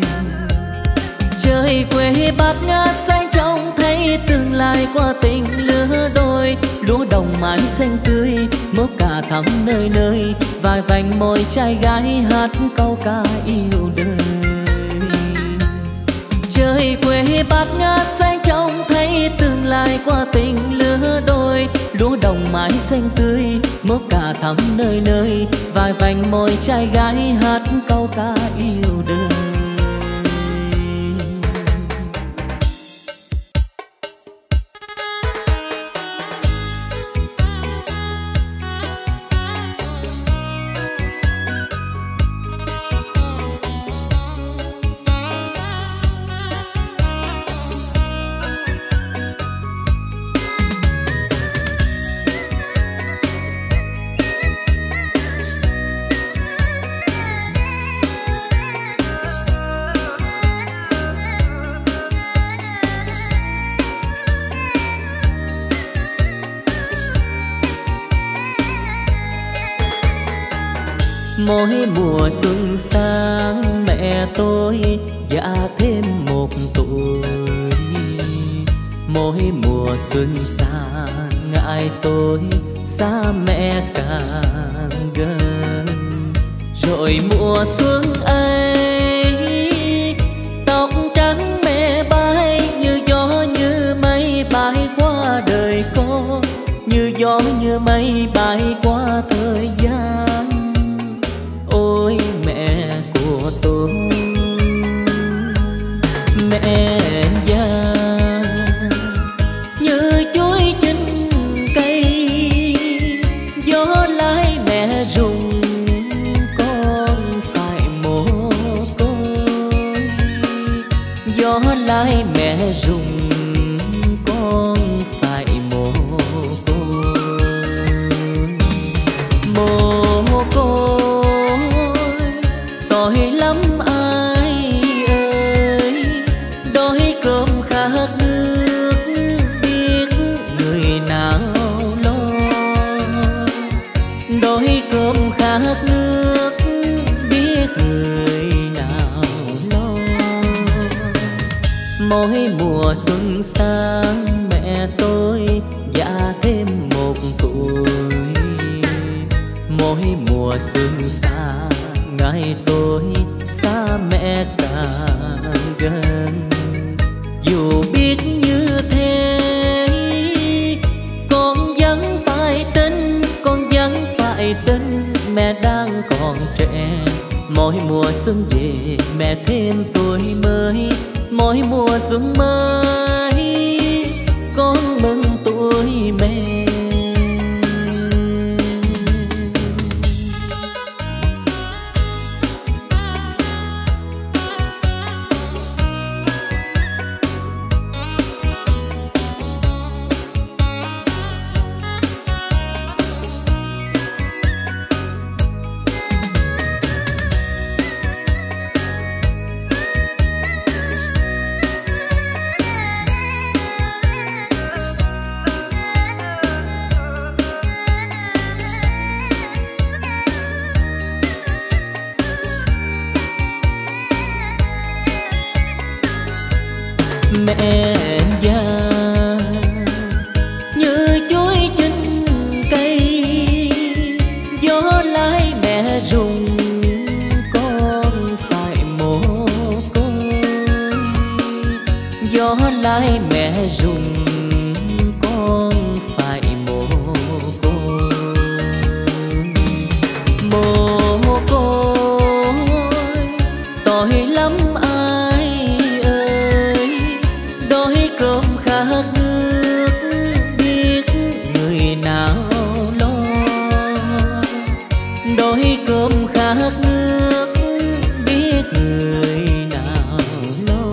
Trời quê bát ngát xanh trong thấy tương lai qua tình lứa đôi. Lúa đồng mái xanh tươi mướp cà thắm nơi nơi, vài vành môi trai gái hát câu ca yêu đời. Trời quê bát ngát xanh trong thấy tương lai qua tình lứa đôi. Lúa đồng mái xanh tươi mướp cà thắm nơi nơi, vài vành môi trai gái hát câu ca yêu đời. Mỗi mùa xuân sang mẹ tôi già thêm một tuổi. Mỗi mùa xuân sang ngại tôi xa mẹ càng gần. Rồi mùa xuân ấy tóc trắng mẹ bay như gió như mây bay qua đời con, như gió như mây bay qua thời gian. Ôi mẹ của tôi, mẹ già như chuối trên cây, gió lái mẹ rụng con phải mồ côi. Gió lái mẹ rụng con phải mồ côi. Mồ côi tội lắm ai ơi, đói cơm khát nước biết người nào lo. Đói cơm khát nước biết người nào lo. Mỗi mùa xuân sang mẹ tôi già thêm một tuổi. Mỗi mùa xuân sang ngày tôi xa mẹ càng gần. Dù biết như thế con vẫn phải tin, con vẫn phải tin mẹ đang còn trẻ. Mỗi mùa xuân về mẹ thêm tuổi mới, mỗi mùa xuân mới con mừng tuổi mẹ. Mẹ già như chuối trên cây, gió lái mẹ rụng con phải mồ côi. Gió lái mẹ rụng con phải mồ côi. Mồ côi tội lắm ai ơi, đói cơm khát nước biết người nào lo. Đói cơm khát nước biết người nào lo.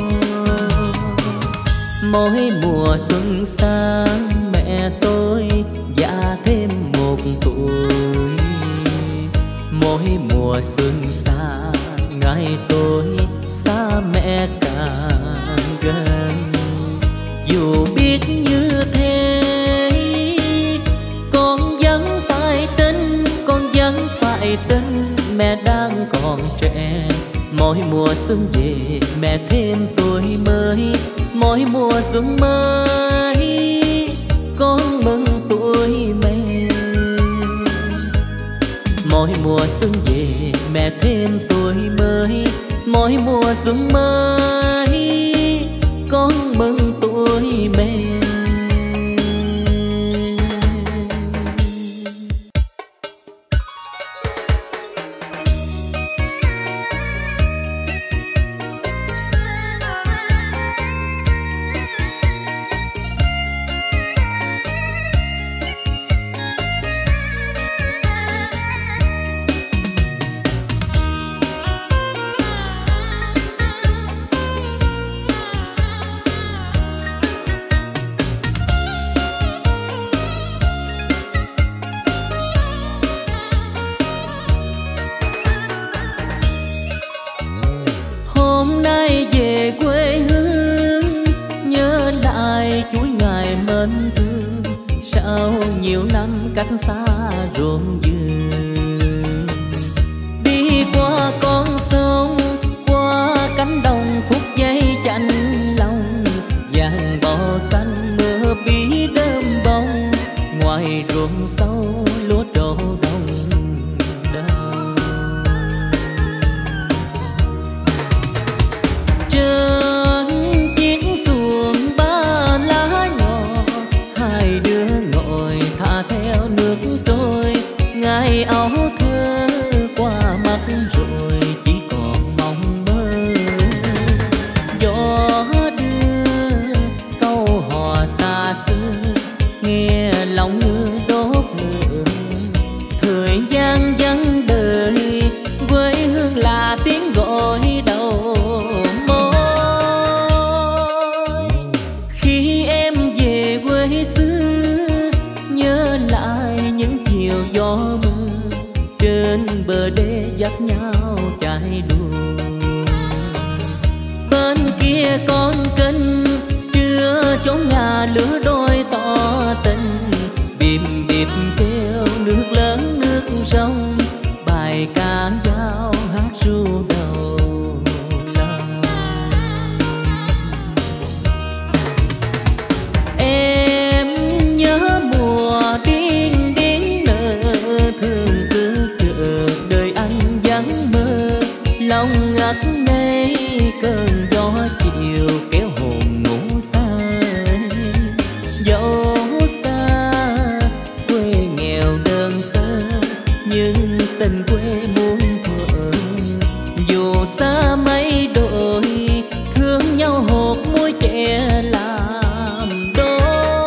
Mỗi mùa xuân sang mẹ tôi già thêm một tuổi. Mỗi mùa xuân sang ngày tôi xa mẹ càng gần. Dù biết như thế con vẫn phải tin, con vẫn phải tin mẹ đang còn trẻ. Mỗi mùa xuân về mẹ thêm tuổi mới, mỗi mùa xuân mới con mừng tuổi mẹ. Mỗi mùa xuân về mẹ thêm tuổi mới, mỗi mùa xuân mới con mừng tuổi mẹ. sao nhiều năm cách xa ruộng vườn, cánh đồng phút giây chạnh lòng, vàng bò xanh mưa bí đơm bông, ngoài ruộng sâu lúa trổ đồng đầu. Trên chiếc xuồng ba lá nhỏ, hai đứa ngồi tha theo nước trôi, ngày áo thơ qua mắt rồi chỉ còn mong mơ. Gió đưa câu hò xa xưa, nghe lòng mưa đốt lửa. Thời gian vắng đời, quê hương là tiếng gọi đầu môi. Khi em về quê xưa, nhớ lại những chiều gió mưa, trên bờ đê dắt nhau chạy đua. Bên kia con kênh chưa chốn nhà lửa đôi tỏ tình, bìm bịp kêu nước lớn nước sông, bài ca dao hát ru đầu lòng. Em nhớ mùa điên điên nở, thường cứ chờ đời anh vắng mơ, lòng ngất ngây cơn gió chiều kéo hồn ngủ xa. Dẫu xa quê nghèo đơn sơ, nhưng tình quê muôn thuở. Dù xa mấy đổi, thương nhau hột môi trẻ làm đôi.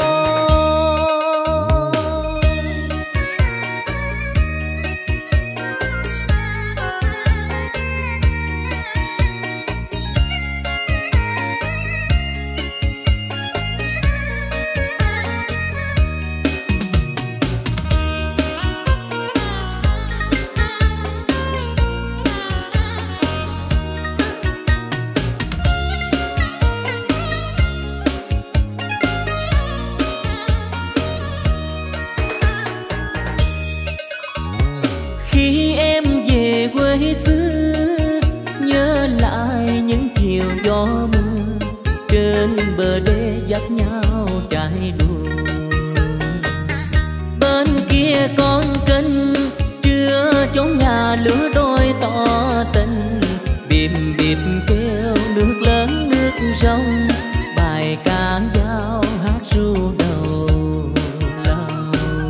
Khi em về quê xưa, nhớ lại những chiều gió mưa, trên bờ đê dắt nhau chạy đua. Bên kia con kênh chưa chốn nhà lửa đôi tỏ tình, bìm bịp kêu nước lớn nước sông, bài ca dao hát ru đầu lòng.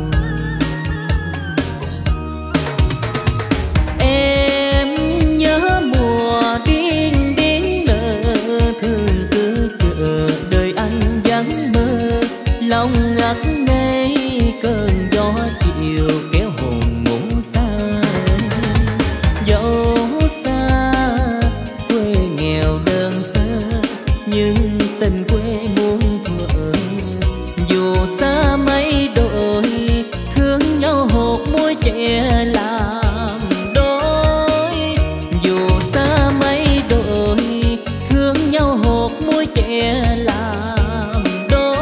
Em nhớ mùa điên điên nở, thường cứ chờ đời anh vắng mơ, lòng ngất ngây cơn gió chiều kéo hồn ngủ xa. Dẫu xa quê nghèo đơn sơ, nhưng tình quê muôn thuở. Dù xa mấy đổi, thương nhau hột môi trẻ làm đôi. Dù xa mấy đổi, thương nhau hột môi trẻ làm đôi.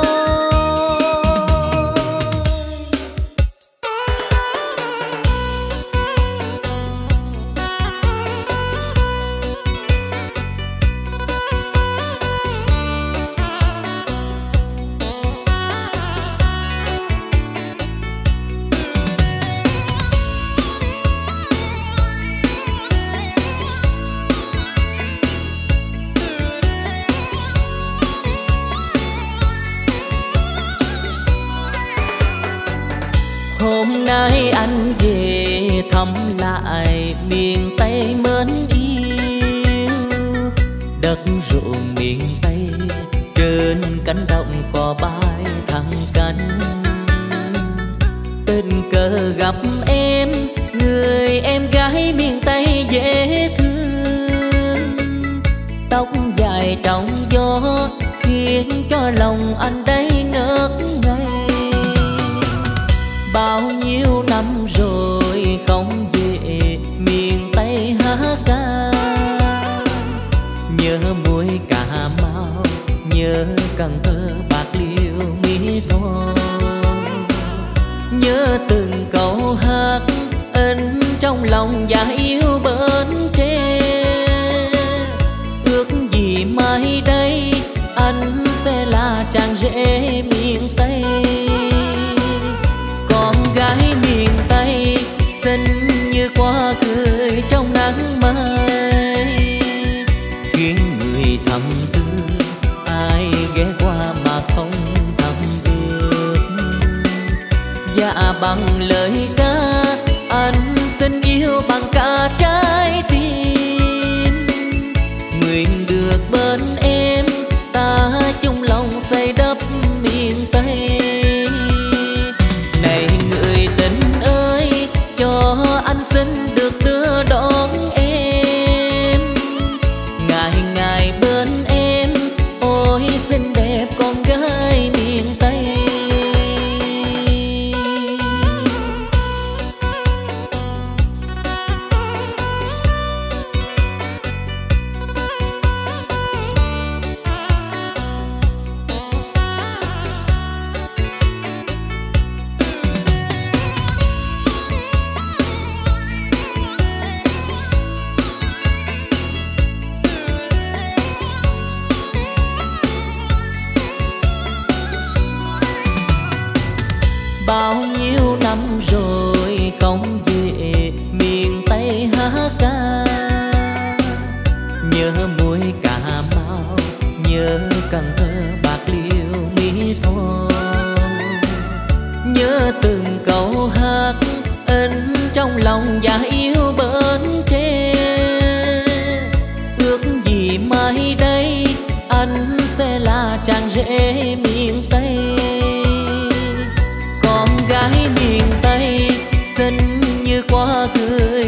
Hôm nay anh về thăm lại miền Tây mến yêu, đất ruộng miền Tây trên cánh đồng cỏ bay thẳng cánh. Tình cờ gặp em, người em gái miền Tây dễ thương, tóc dài trong gió khiến cho lòng anh đây ngất ngây. Bao nhiêu năm rồi không về miền Tây hát ca, nhớ muối Cà Mau, nhớ Cần Thơ, Bạc Liêu, Mỹ Tho. Nhớ từng câu hát in trong lòng và yêu Bến Tre, rễ miền Tây. Con gái miền Tây xinh như hoa cười trong nắng mai, khiến người thầm thương ai ghé qua mà không thầm ước. Dạ bằng lời ca anh xin yêu bằng cả trái tim, nguyện được bên em ta chung lòng xây đắp miền Tây. Này người tình ơi, cho anh xin được đưa đón em, ngày ngày bên em, ôi xinh đẹp con gái miền Tây. Bao nhiêu năm rồi không về miền Tây hát ca, nhớ muối Cà Mau, nhớ Cần Thơ, Bạc Liêu, Mỹ Tho, nhớ từng câu hát in trong lòng và yêu Bến Tre. Ước gì mai đây anh sẽ là chàng rể miền Tây. Con gái miền Tây xinh như hoa cười